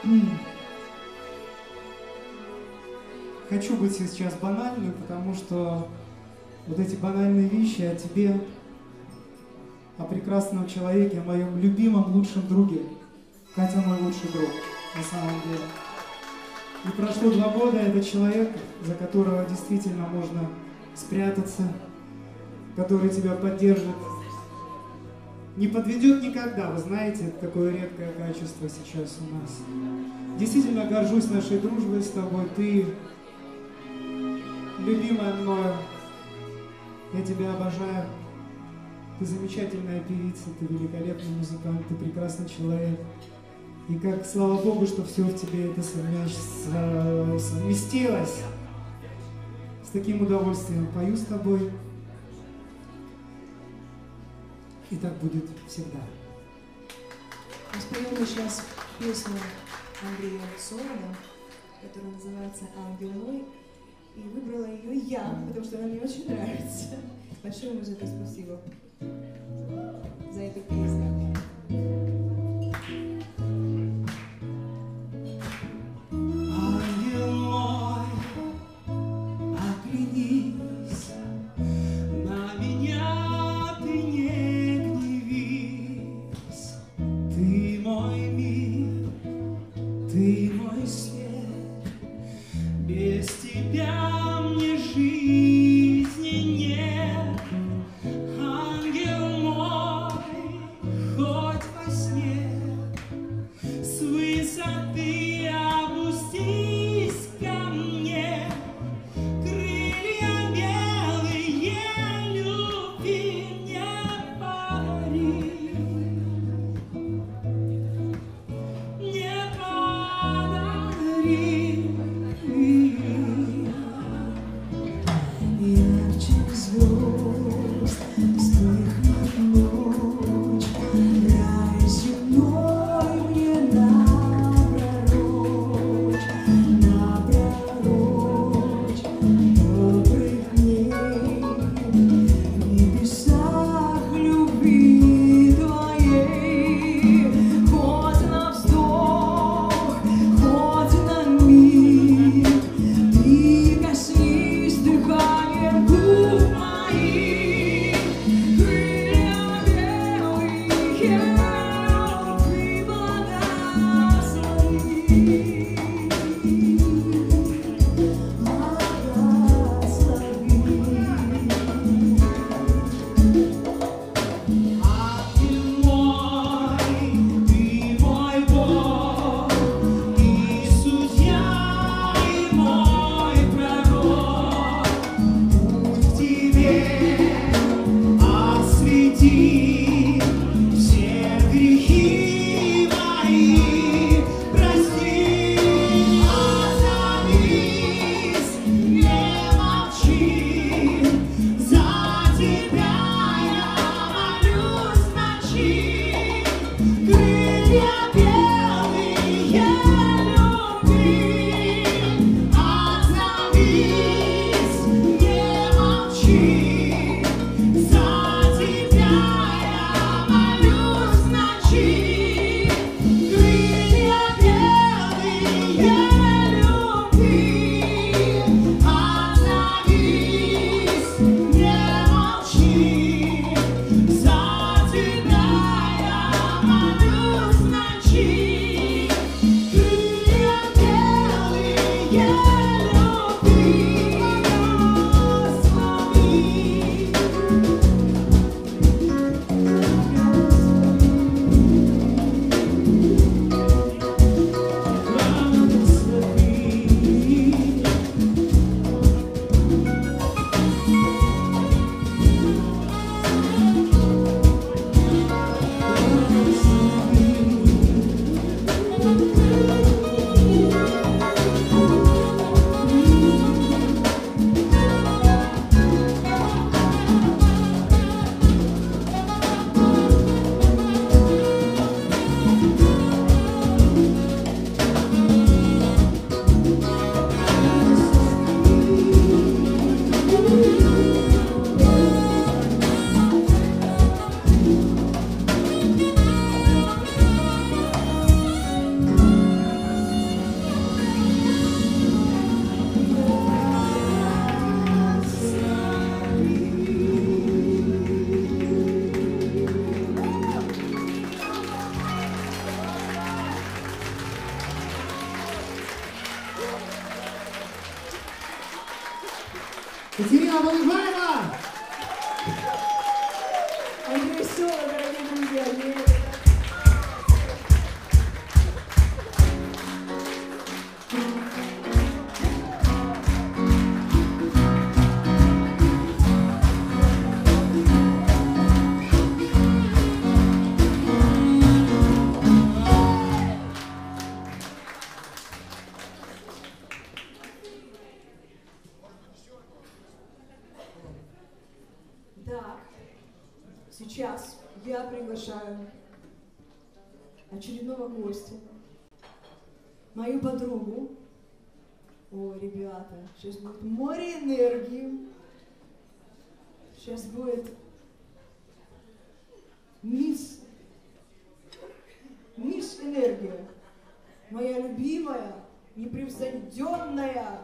D: хочу быть сейчас банальным, потому что вот эти банальные вещи о тебе, о прекрасном человеке, о моем любимом лучшем друге. Катя мой лучший друг, на самом деле. И прошло два года, это человек, за которого действительно можно спрятаться, который тебя поддержит, не подведет никогда, вы знаете, это такое редкое качество сейчас у нас. Действительно горжусь нашей дружбой с тобой, ты любимая мною, я тебя обожаю, Ты замечательная певица, ты великолепный музыкант, ты прекрасный человек. И как, слава Богу, что все в тебе это совместилось. С таким удовольствием пою с тобой. И так будет всегда.
A: Мы споем сейчас песню Андрея Солода, которая называется «Ангел мой». И выбрала ее я, потому что она мне очень нравится. Большое ему за это спасибо. За эту песню.
B: Ангел мой, оглянись, на меня ты не гневись. Ты мой мир, ты мой свет, без тебя мне жизни нет. Ангел мой, хоть во сне, с высоты опустись ко мне. Крылья белые любви мне подари, мне подари. Ярче звезд вспыхнет ночь, рай земной мне напророчь, напророчь добрых дней. В небесах любви твоей, хоть на вздох, хоть на миг, ты коснись дыханием губ моих. Крылья белые любви благослови, благослови. Ангел мой, ты мой Бог, и судья, и мой пророк. Путь к тебе освети все грехи мои, прости. Отзовись, не молчи, за тебя я молюсь в ночи. Крылья белые любви, отзовись, не молчи, за тебя я молюсь в ночи. Крылья белые любви, отзовись, не молчи, за тебя я молюсь в ночи. Крылья белые
D: Катерина Балыбаева!
A: Андрей Солод, дорогие друзья, не- сейчас я приглашаю очередного гостя, мою подругу. Ой, ребята, сейчас будет море энергии. Сейчас будет мисс, мисс Энергия. Моя любимая, непревзойденная,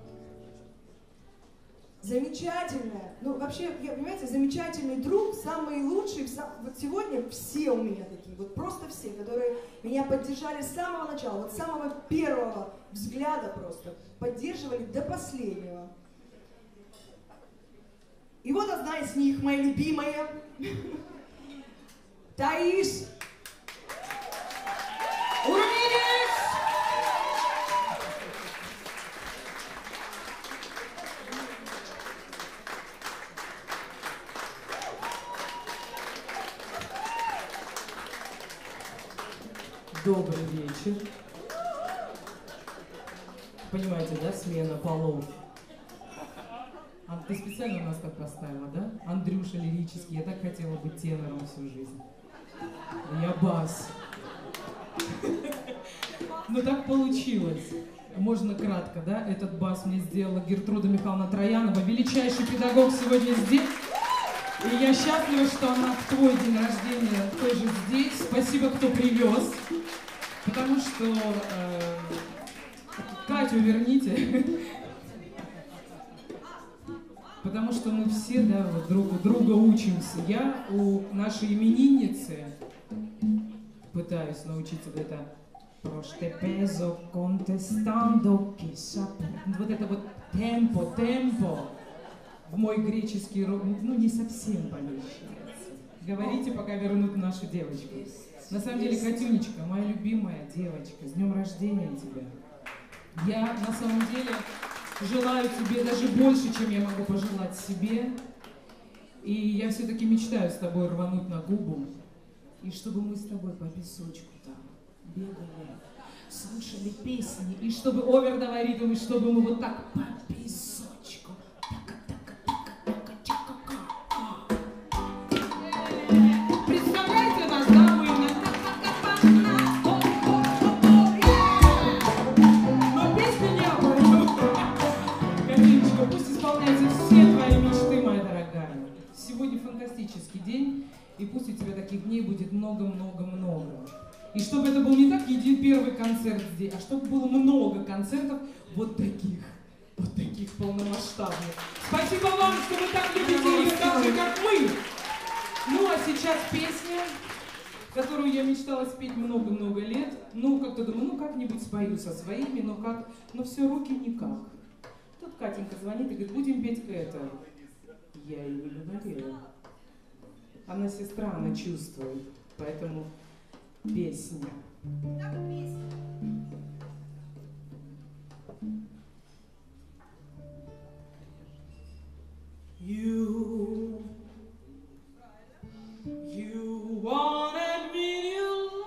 A: замечательная. Ну, вообще, я, понимаете, замечательный друг, самый лучший. Вот сегодня все у меня такие, вот просто все, которые меня поддержали с самого начала, вот с самого первого взгляда просто, поддерживали до последнего. И вот одна из них, моя любимая, Таис Урминец.
E: Добрый вечер. Понимаете, да, смена полов? А ты специально нас так поставила, да? Андрюша лирический, я так хотела быть тенором всю жизнь. Я бас. Ну так получилось. Можно кратко, да? Этот бас мне сделала Гертруда Михайловна Троянова, величайший педагог сегодня здесь. И я счастлива, что она в твой день рождения тоже здесь. Спасибо, кто привез. Потому что... Э, Катю верните. Потому что мы все, да, вот друг у друга учимся. Я у нашей именинницы пытаюсь научиться вот это «Проштепезо контестандо кисап». Вот это вот темпо, темпо. В мой греческий, ну, не совсем помещается. Говорите, пока вернут нашу девочку. На самом деле, Катюнечка, моя любимая девочка, с днем рождения тебя. Я, на самом деле, желаю тебе даже больше, чем я могу пожелать себе. И я все-таки мечтаю с тобой рвануть на Кубу. И чтобы мы с тобой по песочку там бегали, слушали песни. И чтобы овердовый ритм, и чтобы мы вот так по песочку. Представляете нас, да, мы? Но песни не было. Катюнечка, пусть исполняются все твои мечты, моя дорогая. Сегодня фантастический день, и пусть у тебя таких дней будет много-много-много. И чтобы это был не так един первый концерт здесь, а чтобы было много концертов вот таких, вот таких полномасштабных. Спасибо вам, что вы так любите ее так же, как мы. Ну, а сейчас песня, которую я мечтала спеть много-много лет. Ну, как-то думаю, ну, как-нибудь спою со своими, но как, но все руки никак. Тут Катенька звонит и говорит, будем петь это. Я ее не говорила. Она сестра, она чувствует, поэтому песня. You, you wanted me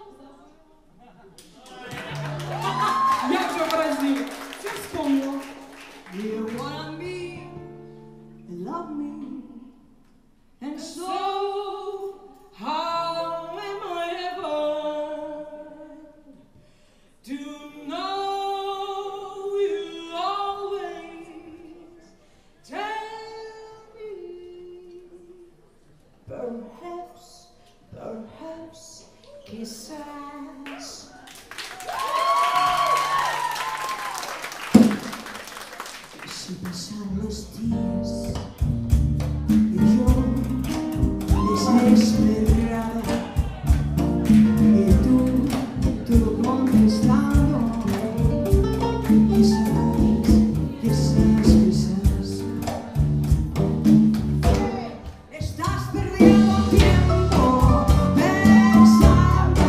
E: to... Я все поразил, все вспомнила.
A: You want me, love me,
E: And so, how am I ever to know you always tell me?
A: perhaps, perhaps, quizás. Si pasan los días y yo desesperado y tú, tú contestando, quizás, quizás, quizás estás perdiendo tiempo pensando,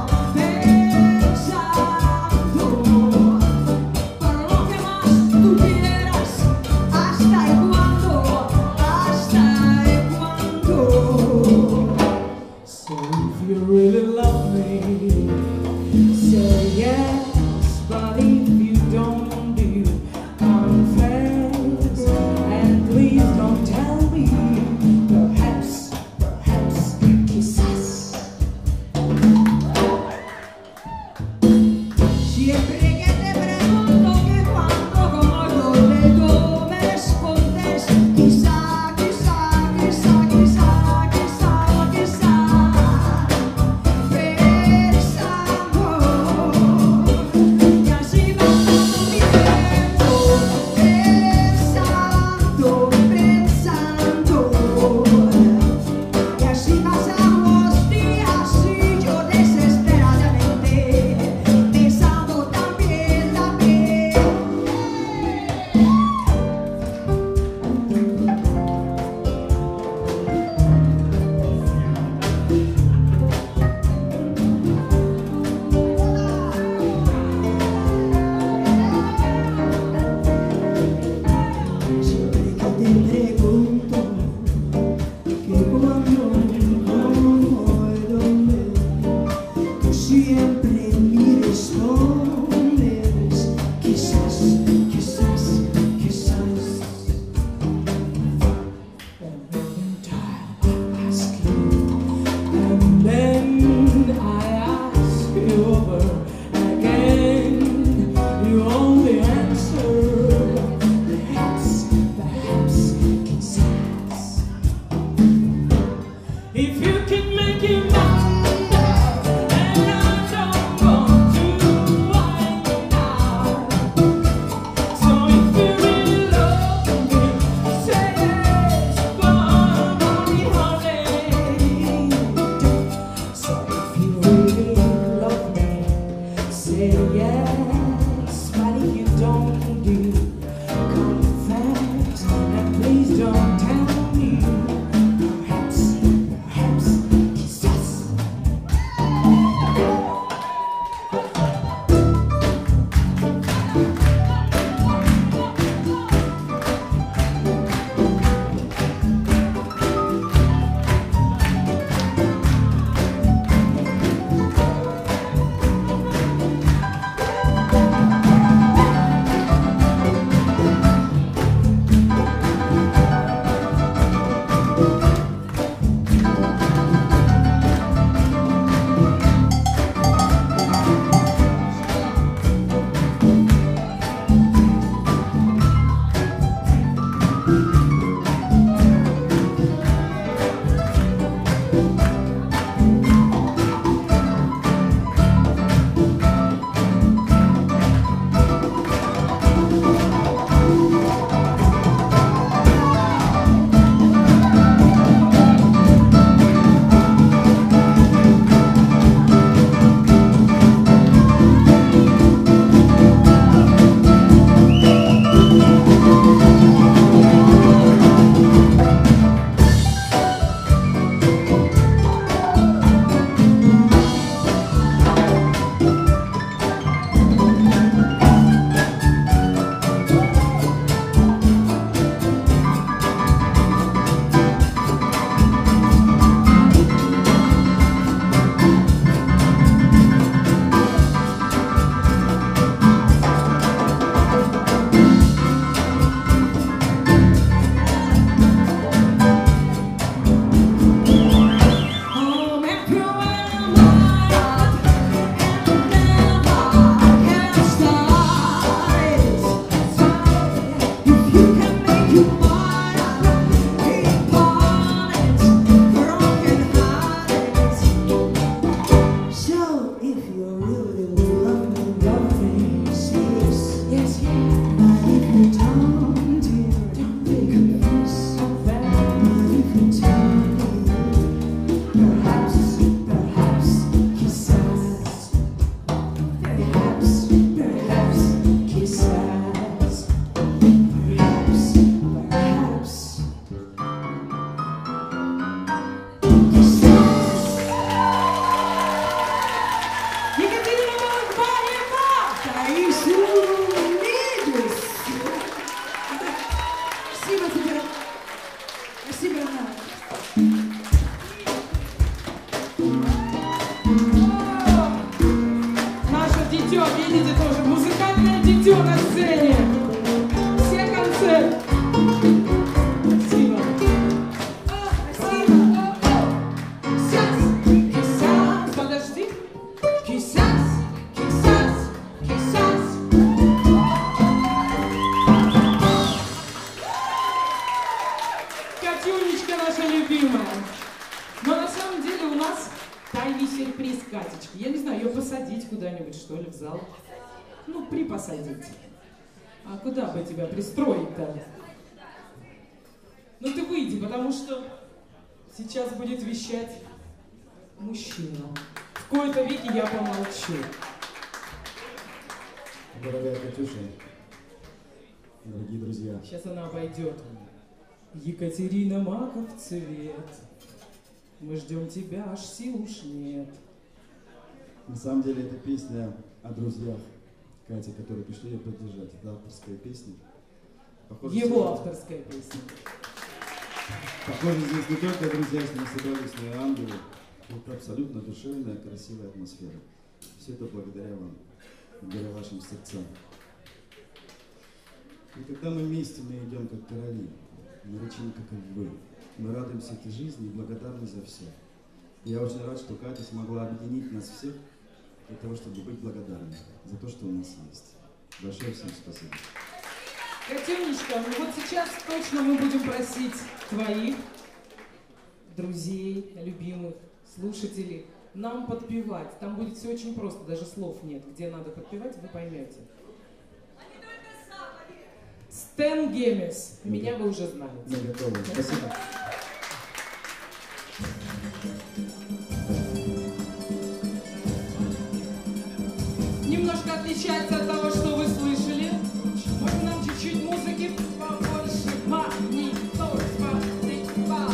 A: pensando por lo que más tú quieras, hasta y cuándo, hasta y cuándo.
E: нас тайный сюрприз Катечки. Я не знаю, ее посадить куда-нибудь, что ли, в зал. Ну, припосадить. А куда бы тебя пристроить-то? Ну ты выйди, потому что сейчас будет вещать мужчина. В кои-то веки я помолчу.
F: Дорогая Катюша, дорогие друзья,
E: Сейчас она обойдет. Екатерина Маков цвет. Мы ждем тебя, аж сил уж нет.
F: на самом деле эта песня о друзьях Кати, которые пришли ее поддержать. Это авторская песня. Похоже,
E: Его
F: сегодня-
E: авторская песня.
F: Похоже, здесь не только друзья, с ними собрались, но и ангелы. Это абсолютно душевная, красивая атмосфера. Все это благодаря вам, благодаря вашим сердцам. И когда мы вместе, мы идем как короли, мы рычим, как львы. Мы радуемся этой жизни и благодарны за все. И я очень рад, что Катя смогла объединить нас всех для того, чтобы быть благодарными за то, что у нас есть. Большое всем спасибо.
E: Катюнечка, ну вот сейчас точно мы будем просить твоих друзей, любимых, слушателей нам подпевать. Там будет все очень просто, даже слов нет. Где надо подпевать, вы поймете. Стэн Гемес. Меня вы уже знаете.
F: Мы готовы. Спасибо.
E: Немножко отличается от того, что вы слышали. Можно нам чуть-чуть музыки побольше? Монитор, смотри, ба.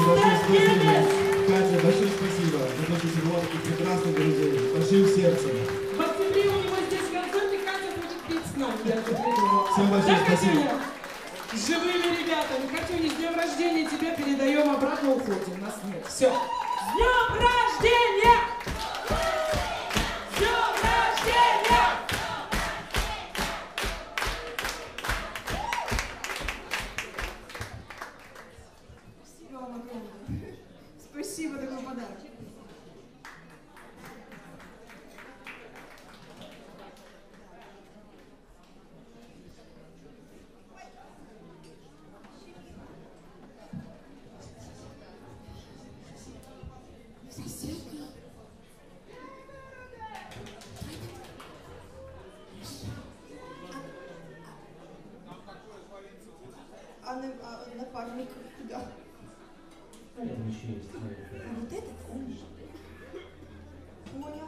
F: большое спасибо. Катя, большое спасибо за то, что собрала таких прекрасных друзей. Большим сердцем.
E: В октябре у него здесь концерт, и Катя будет петь с нами. Я это придумала.
F: Всем большое
E: Да,
F: спасибо.
E: Катюня? С живыми ребятами. Катюня, с днем рождения тебя передаем обратно, уходим. Нас нет. Все. С днем рождения! С днем рождения!
A: Спасибо вам огромное. Спасибо, такой подарок. А, на, а напарник куда?
G: А рядом еще есть.
A: А вот это? Понял.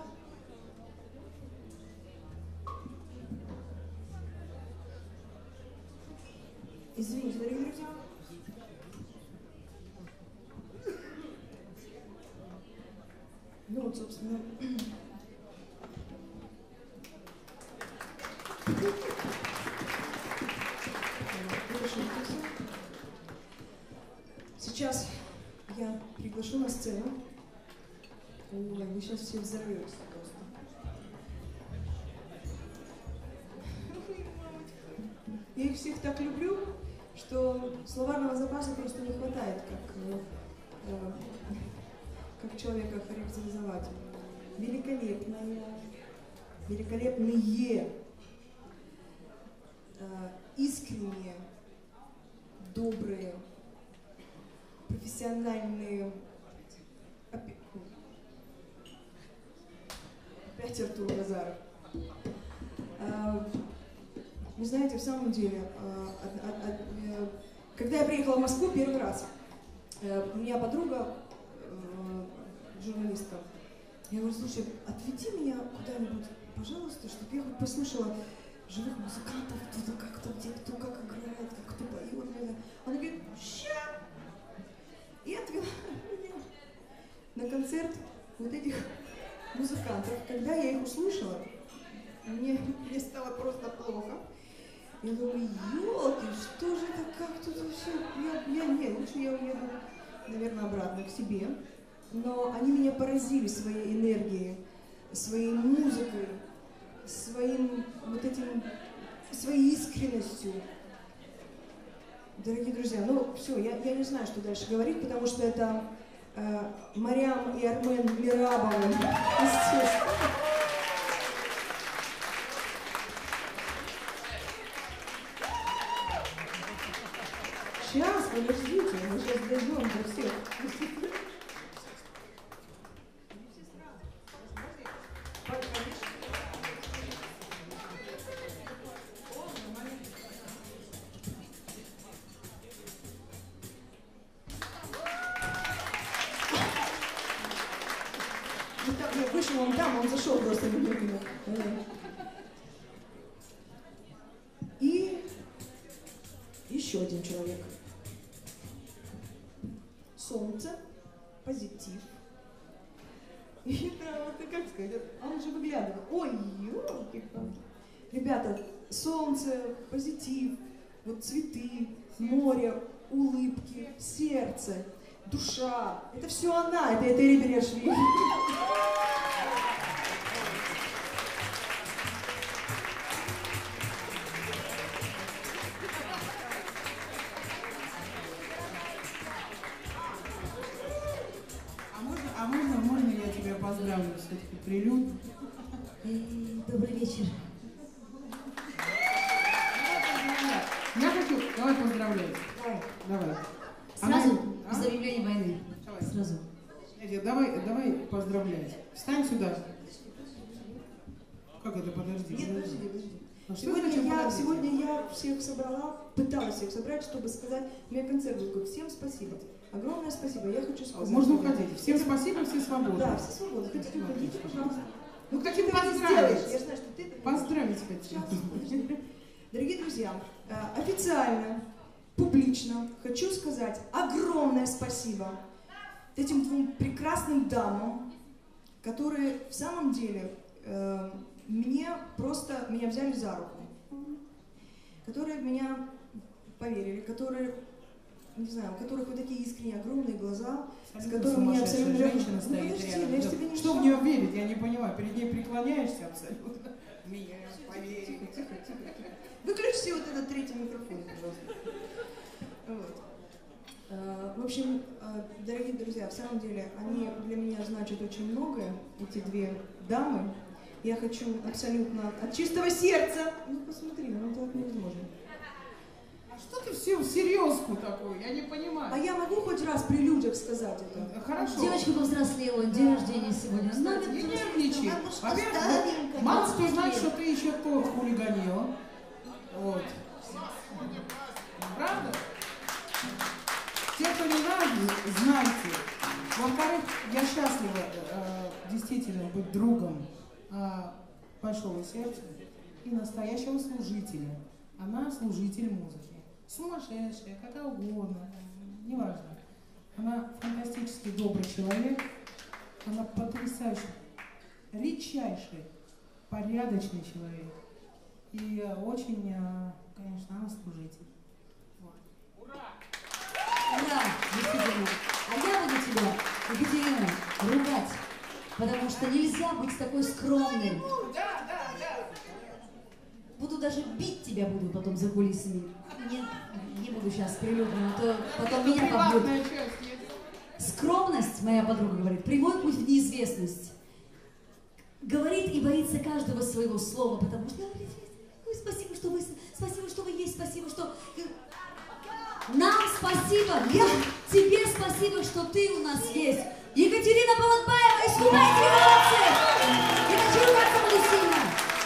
A: Извините, дорогие друзья. Ну вот, собственно. Сейчас я приглашу на сцену. Ой, вы сейчас все взорветесь просто. Я их всех так люблю, что словарного запаса просто не хватает, как, э, э, как человека характеризовать. Великолепная, великолепные, э, искренние, добрые, профессиональные. Опять, опять Артур Назаров. Вы знаете, в самом деле, когда я приехала в Москву первый раз, у меня подруга, журналистка, я говорю: слушай, отведи меня куда-нибудь, пожалуйста, чтобы я хоть послушала живых музыкантов, кто как кто где, кто как играет, как кто поет. Она говорит: ща! И отвела меня на концерт вот этих музыкантов. Когда я их услышала, мне, мне стало просто плохо. Я думаю: елки, что же это, как тут все? Я, я, нет, лучше я уеду, наверное, обратно к себе. Но они меня поразили своей энергией, своей музыкой, своим вот этим, своей искренностью. Дорогие друзья, ну все, я, я не знаю, что дальше говорить, потому что это э, Марьям и Армен Мирабовы, естественно. Сейчас, подождите, мы сейчас дойдем до всех. Вышел он там, он зашел просто немного. И еще один человек. Солнце, позитив. И это, вот, как сказать, он же выглядывает. Ой, ёлки-палки. Ребята, солнце, позитив, вот цветы, море, улыбки, сердце, душа. Это все она, это Этери Бериашвили.
H: А можно, можно я тебя поздравлю, все-таки прилюд?
I: Добрый вечер.
H: Я хочу, давай поздравлять.
I: Давай.
H: Давай.
I: Сразу,
H: Она-
I: без
H: а?
I: объявления войны.
H: Давай.
I: Сразу.
H: Эдя, давай, давай поздравлять. Встань сюда. Как это, подожди?
A: Нет, подожди, подожди.
H: А что
A: Сегодня
H: значит
A: я,
H: подожди?
A: сегодня я всех собрала, пыталась всех собрать, чтобы сказать, у меня концерт был. Всем спасибо. Огромное спасибо. Я хочу сказать.
H: Можно
A: ребята,
H: уходить. Всем спасибо, все свободны.
A: Да, все свободны. Хотите уходите, пожалуйста.
H: Ну,
A: Что
H: хотим
A: ты это
H: поздравить.
A: сделаешь? Я знаю, что ты это
H: Поздравить хотим.
A: Сейчас, подожди. Дорогие друзья, э, официально публично хочу сказать огромное спасибо этим двум прекрасным дамам, которые в самом деле э, мне просто, меня взяли за руку, которые в меня поверили, которые, не знаю, у которых вот такие искренние огромные глаза, с которыми мне абсолютно
H: женщина
A: ну,
H: стоит
A: подожди,
H: рядом.
A: я же тебе не
H: Что в
A: мешала.
H: нее верить, я не понимаю. Перед ней преклоняешься абсолютно. Меня поверить.
A: Тихо, тихо, тихо, тихо. Выключите вот этот третий микрофон, пожалуйста. Вот. Э, В общем, э, дорогие друзья, в самом деле, они для меня значат очень многое, эти две дамы. Я хочу абсолютно от чистого сердца. Ну, посмотри, ну так невозможно.
H: А что ты все в серьезку такую? Я не понимаю.
A: А я могу хоть раз при людях сказать это?
H: Хорошо.
I: Девочка повзрослела, день рождения сегодня.
H: Кстати, не нервничай.
A: Надо что
H: Во-первых,
A: старенькое,
H: мало
A: надо
H: кто знает,
A: что-то.
H: что ты еще то хулиганила. Вот. Правда? Те, кто не знает, знайте. Во-вторых, я счастлива э, действительно быть другом э, большого сердца и настоящего служителя. Она служитель музыки. Сумасшедшая, какая угодно, неважно. Она фантастически добрый человек, она потрясающий, редчайший, порядочный человек. И э, очень, э, конечно, она служитель.
I: Да, действительно. А я буду тебя, Екатерина, ругать, потому что нельзя быть такой скромной.
H: Да, да, да.
I: Буду даже бить тебя буду потом за кулисами. Нет, не буду сейчас прилюдно, а то потом меня побьют.
H: Приватная часть есть.
I: Скромность, моя подруга говорит, прямой путь в неизвестность. Говорит и боится каждого своего слова, потому что ой, спасибо, что вы, спасибо, что вы есть, спасибо, что... Нам спасибо, я, тебе спасибо, что ты у нас есть. Екатерина Балакбаева из Кубанской молодцы! Я хочу ругаться буду сильно.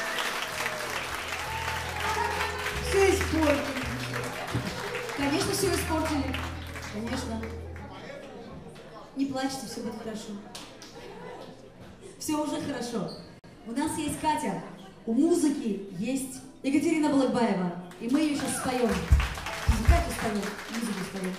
H: Все испортили.
I: Конечно, все испортили. Конечно. Не плачьте, все будет хорошо. Все уже хорошо. У нас есть Катя, у музыки есть Екатерина Балакбаева. И мы ее сейчас споем. Катю споем, музыку споем.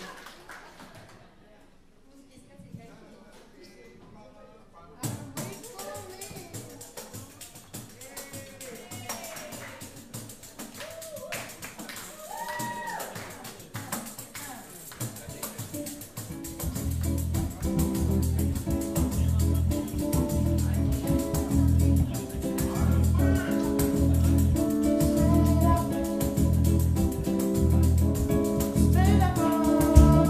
B: Stand up.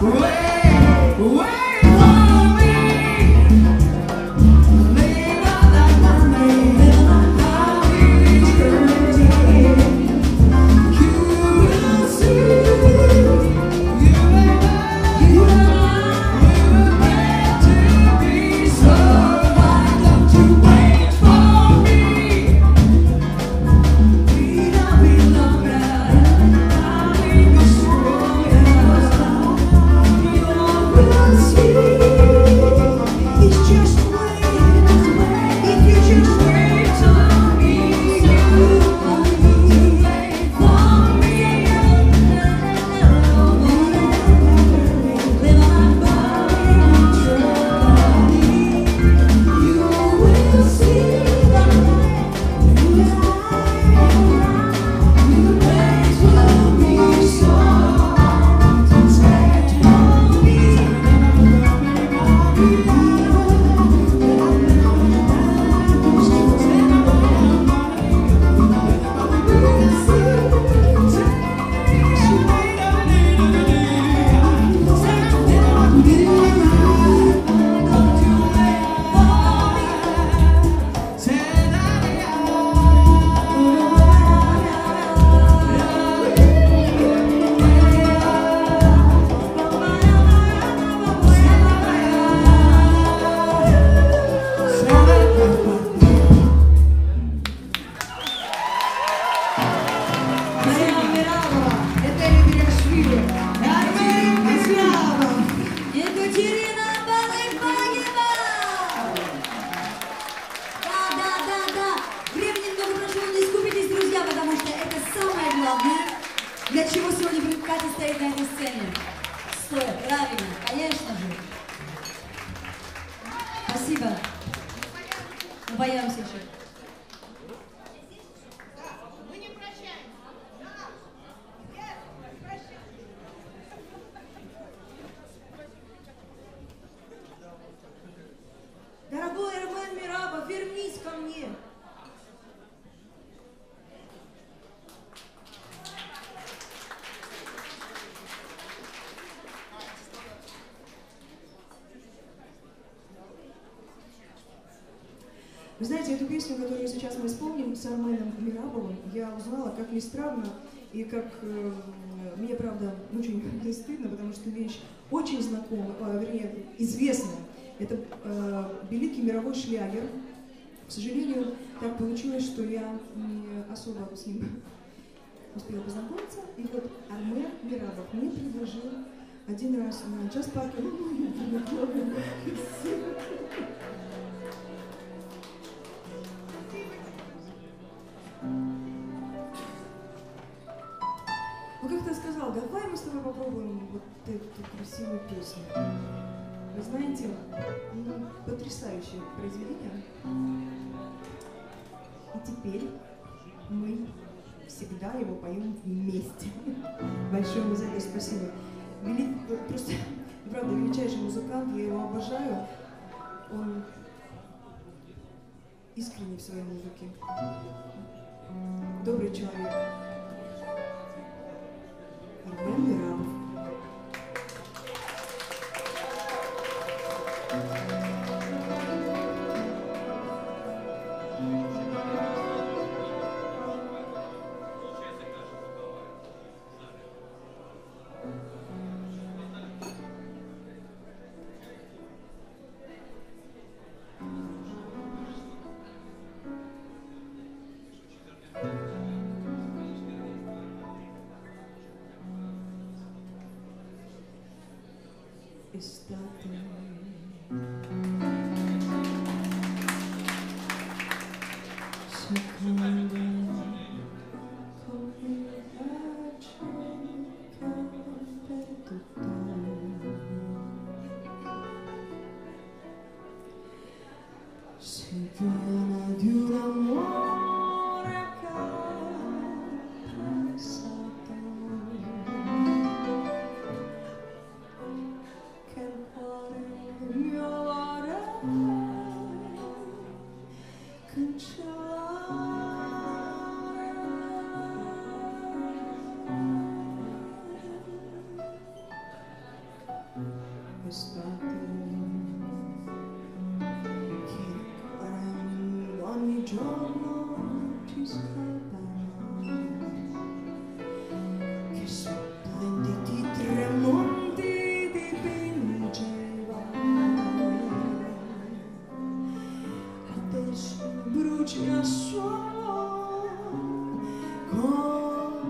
I: Для чего сегодня Катя стоит на этой сцене? Стоя, правильно, конечно же. Спасибо. Мы боямся еще. Дорогой Армен Мерабов, вернись ко мне.
A: Вы знаете, эту песню, которую сейчас мы исполним с Арменом Мерабовым, я узнала, как ни странно, и как э, мне, правда, очень стыдно, потому что вещь очень знакомая, а, вернее, известная. Это э, великий мировой шлягер. К сожалению, так получилось, что я не особо с ним успела познакомиться. И вот Армен Мерабов мне предложил один раз на джаз-парке. Он как-то сказал, давай мы с тобой попробуем вот эту красивую песню. Вы знаете, ну, потрясающее произведение. И теперь мы всегда его поем вместе. Большое ему за это спасибо. Вели... Просто, правда, величайший музыкант, я его обожаю. Он искренний в своей музыке. Добрый человек. Армен Мерабов.
B: Control giorno ci scaldano, che splendidi tramonti dipingeva, adesso bruci a suolo con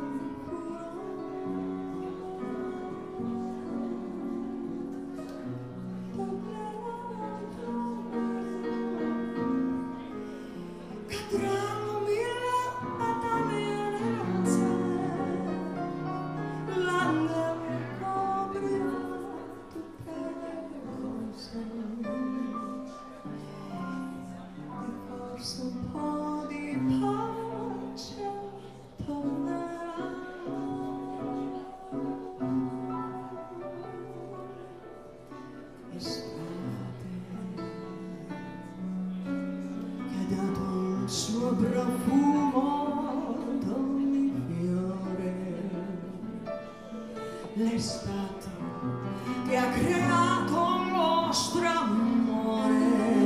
B: cadranno mille battaglie, la neve coprirà tutte le cose, e forse un po' di pace tornerà. Estate che ha dato il suo profumo ad ogni fiore, l'estate che ha creato il nostro amore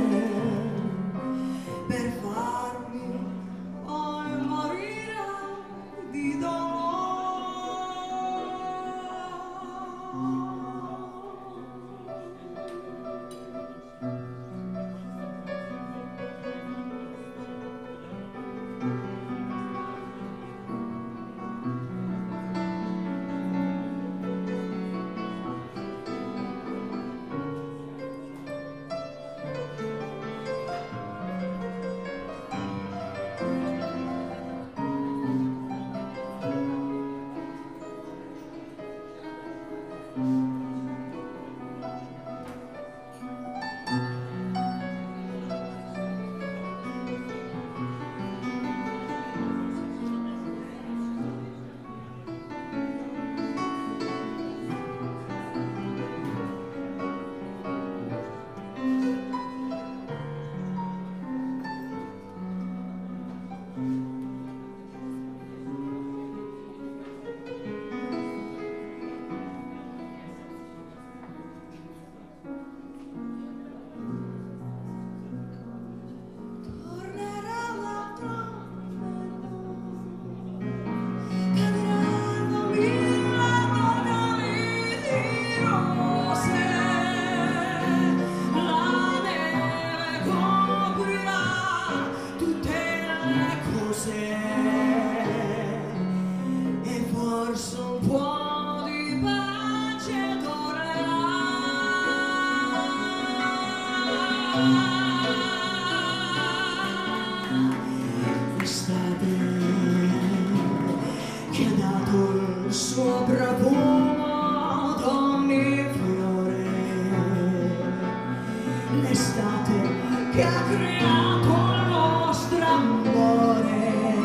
B: per farmi poi morire di dolore. E forse un po' di pace tornerà. L'estate che ha dato il suo profumo ad ogni fiore, l'estate che ha creato il nostro amore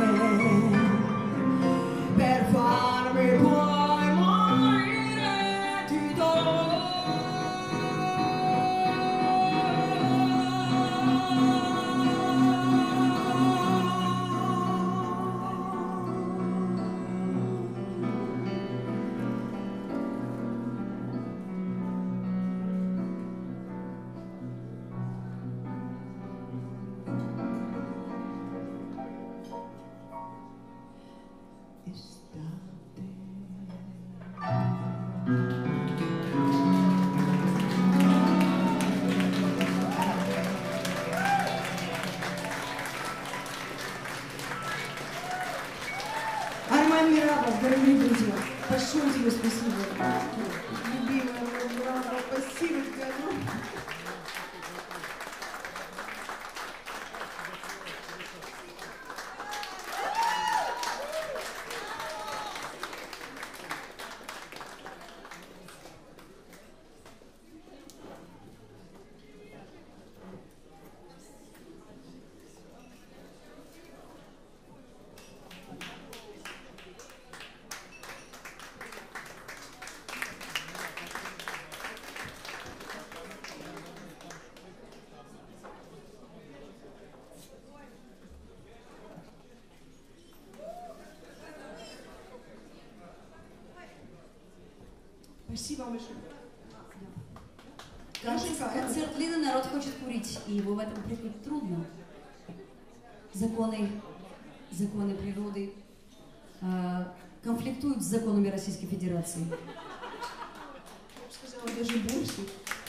B: per farmi poi morire di dolore.
A: Арман Мирабов, дорогие друзья, большое тебе спасибо.
H: Любимая моя Мирабов, спасибо тебе огромное.
A: Спасибо большое.
I: Кажется, концерт Лины народ хочет курить, и его в этом прикрыть трудно. законы, законы природы э, конфликтуют с законами Российской Федерации.
A: Я бы сказала, даже больше.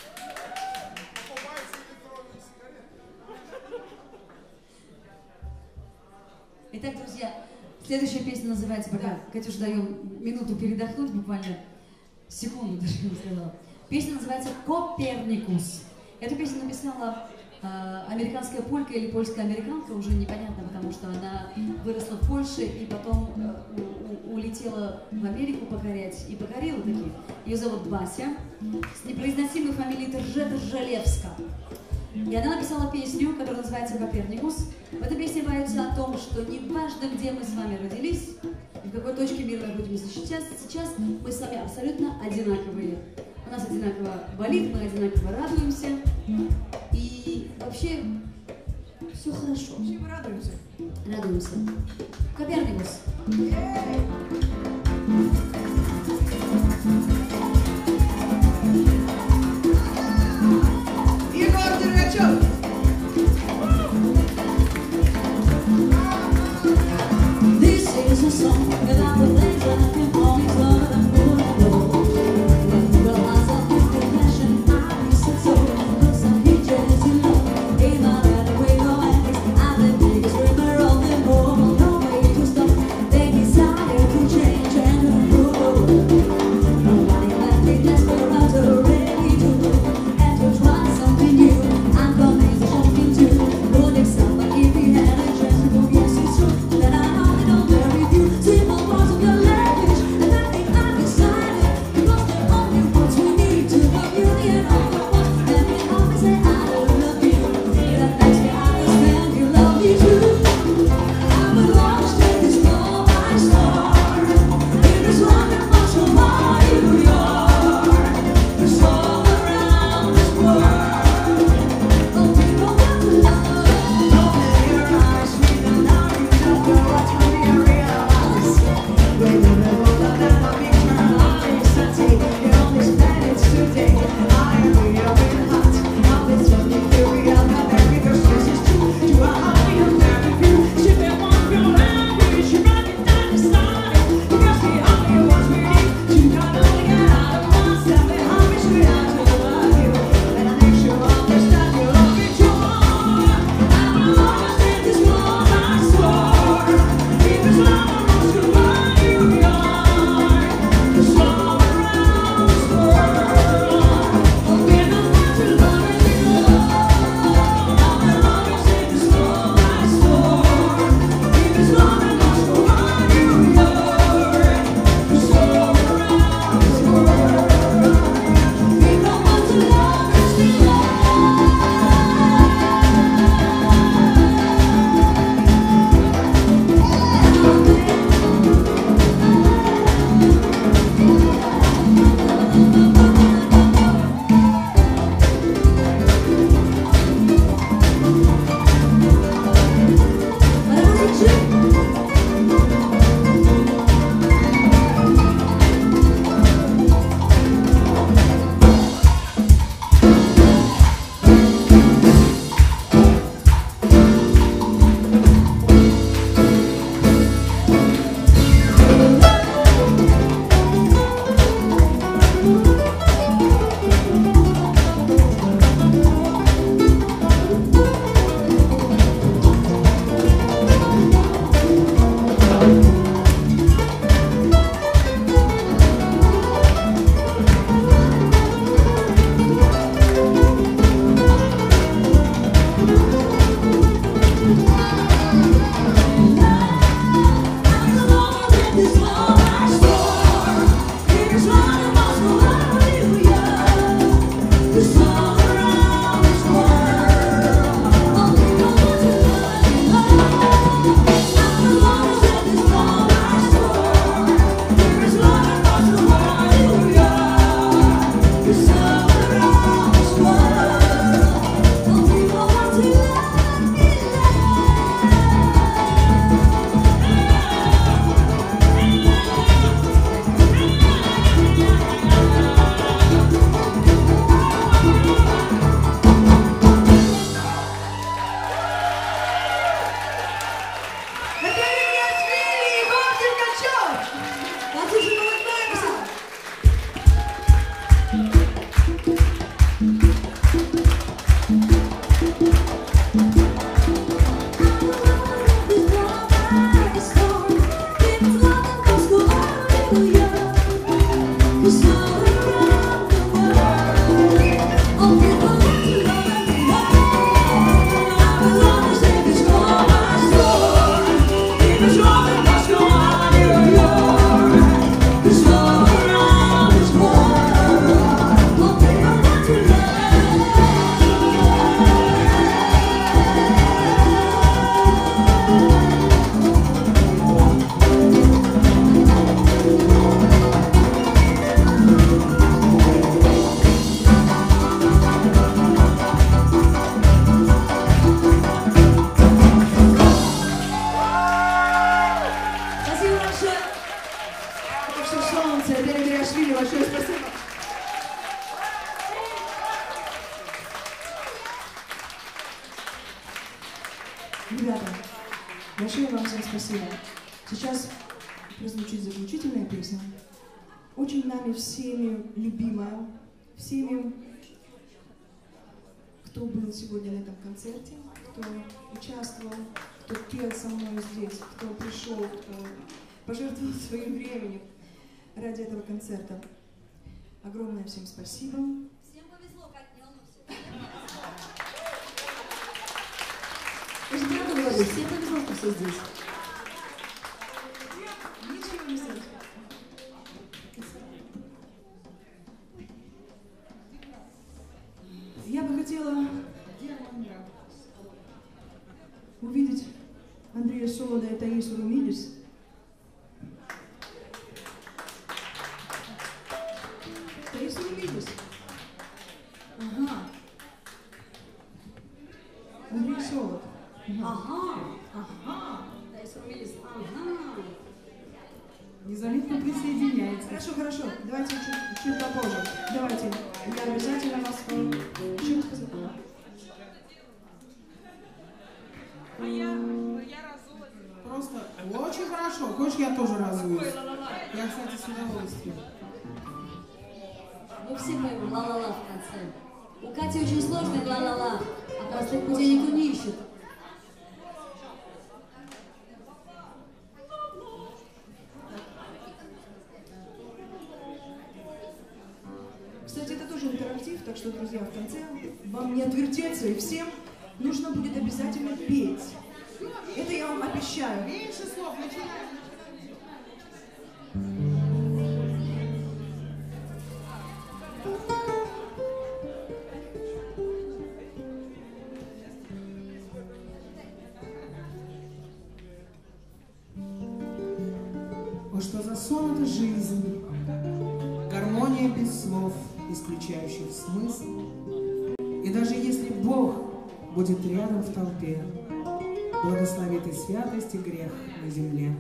I: Итак, друзья, следующая песня называется, пока Катюш даем минуту передохнуть, буквально секунду даже, я бы сказала. Песня называется «Коперникус». Эту песню написала э, американская полька или польская американка, уже непонятно, потому что она выросла в Польше и потом э, у, у, улетела в Америку покорять и покорила таки. Ее зовут Бася, с непроизносимой фамилией Торже-Торжелевска. И она написала песню, которая называется «Коперникус». В этой песне поется о том, что не важно, где мы с вами родились, и в какой точке мира находимся сейчас, сейчас мы с вами абсолютно одинаковые. У нас одинаково болит, мы одинаково радуемся, и вообще все хорошо.
A: Все мы радуемся.
I: Радуемся. Коперникус.
A: Егор Дергачев!
B: This is a song about the place I can always love and full of love. Well, I love with compassion, I miss it so. Cause I'm just in love. Ain't not that way no end. I'm the biggest dreamer of them all. No way to stop. They desire to change and to prove
A: Большое вам всем спасибо. Сейчас прозвучит заключительная песня. Очень нами всеми любимая, всеми, кто был сегодня на этом концерте, кто участвовал, кто пел со мной здесь, кто пришел, кто пожертвовал своим временем ради этого концерта. Огромное всем спасибо.
I: Всем повезло, Кать, не волнуйся. Я же правду говорю, всем повезло, что все здесь.
A: Ничего не слышно. Я бы хотела увидеть Андрея Солода и Таису Румидис. Таису Румидис. Ага. Андрей Солод.
I: Ага, ага. Таиса Румидис, ага.
H: Незаметно присоединяется.
A: Хорошо, хорошо. Давайте чуть, чуть попозже. Давайте. Я обязательно вас... Что сказать?
H: Просто очень хорошо. Хочешь, я тоже разуюсь? Я, кстати, с удовольствием.
I: Мы все поем ла-ла-ла в конце. У Кати очень сложный ла-ла-ла, а простых путей никто не ищет.
A: Кстати, это тоже интерактив, так что, друзья, в конце вам не отвертеться, и всем нужно будет обязательно петь. Это я вам обещаю.
H: Меньше слов, начинаем. О, что за сон это жизнь, гармония без слов, исключающих смысл. И даже если Бог будет рядом в толпе, благословит и святость, и грех на земле.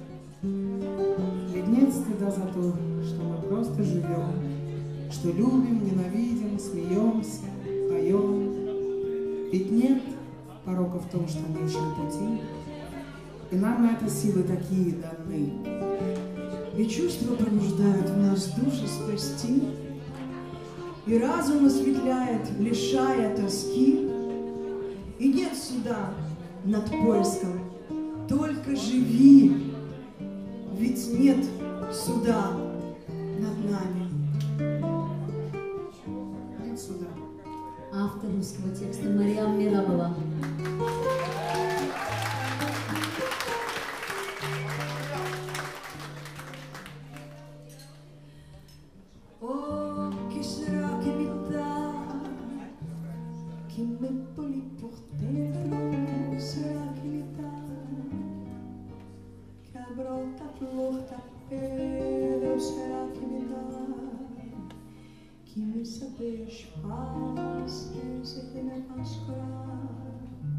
H: Ведь нет стыда за то, что мы просто живем, что любим, ненавидим, смеемся, поем. Ведь нет порока в том, что мы ищем пути, и нам на это силы такие даны.
A: И чувства пробуждают в нас души спасти, и разум осветляет, лишая тоски. И нет суда над поиском, только живи, ведь нет суда над нами.
H: Нет суда.
I: Автор русского текста Мариам Мирабова.
A: Oh, que será que me dá, que me poli por dentro? Será que me dá, que a brota flor da pedra? Será que me dá, que me sabes paz, que me faz curar,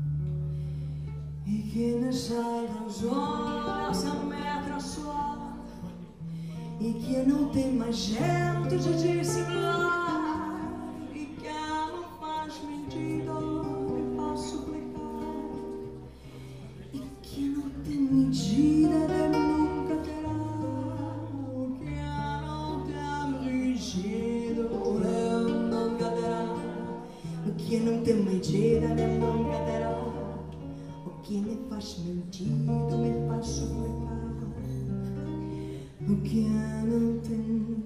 A: e que nos olhos olhos a metra só. E que não tem mais jeito de dissimular, e que não faz mentira, me faz suplicar, e que não tem medida de nunca terá, o que não tem rugido de nunca terá, o que não tem medida de nunca terá, o que me faz mentir, me faz suplicar. O que não tem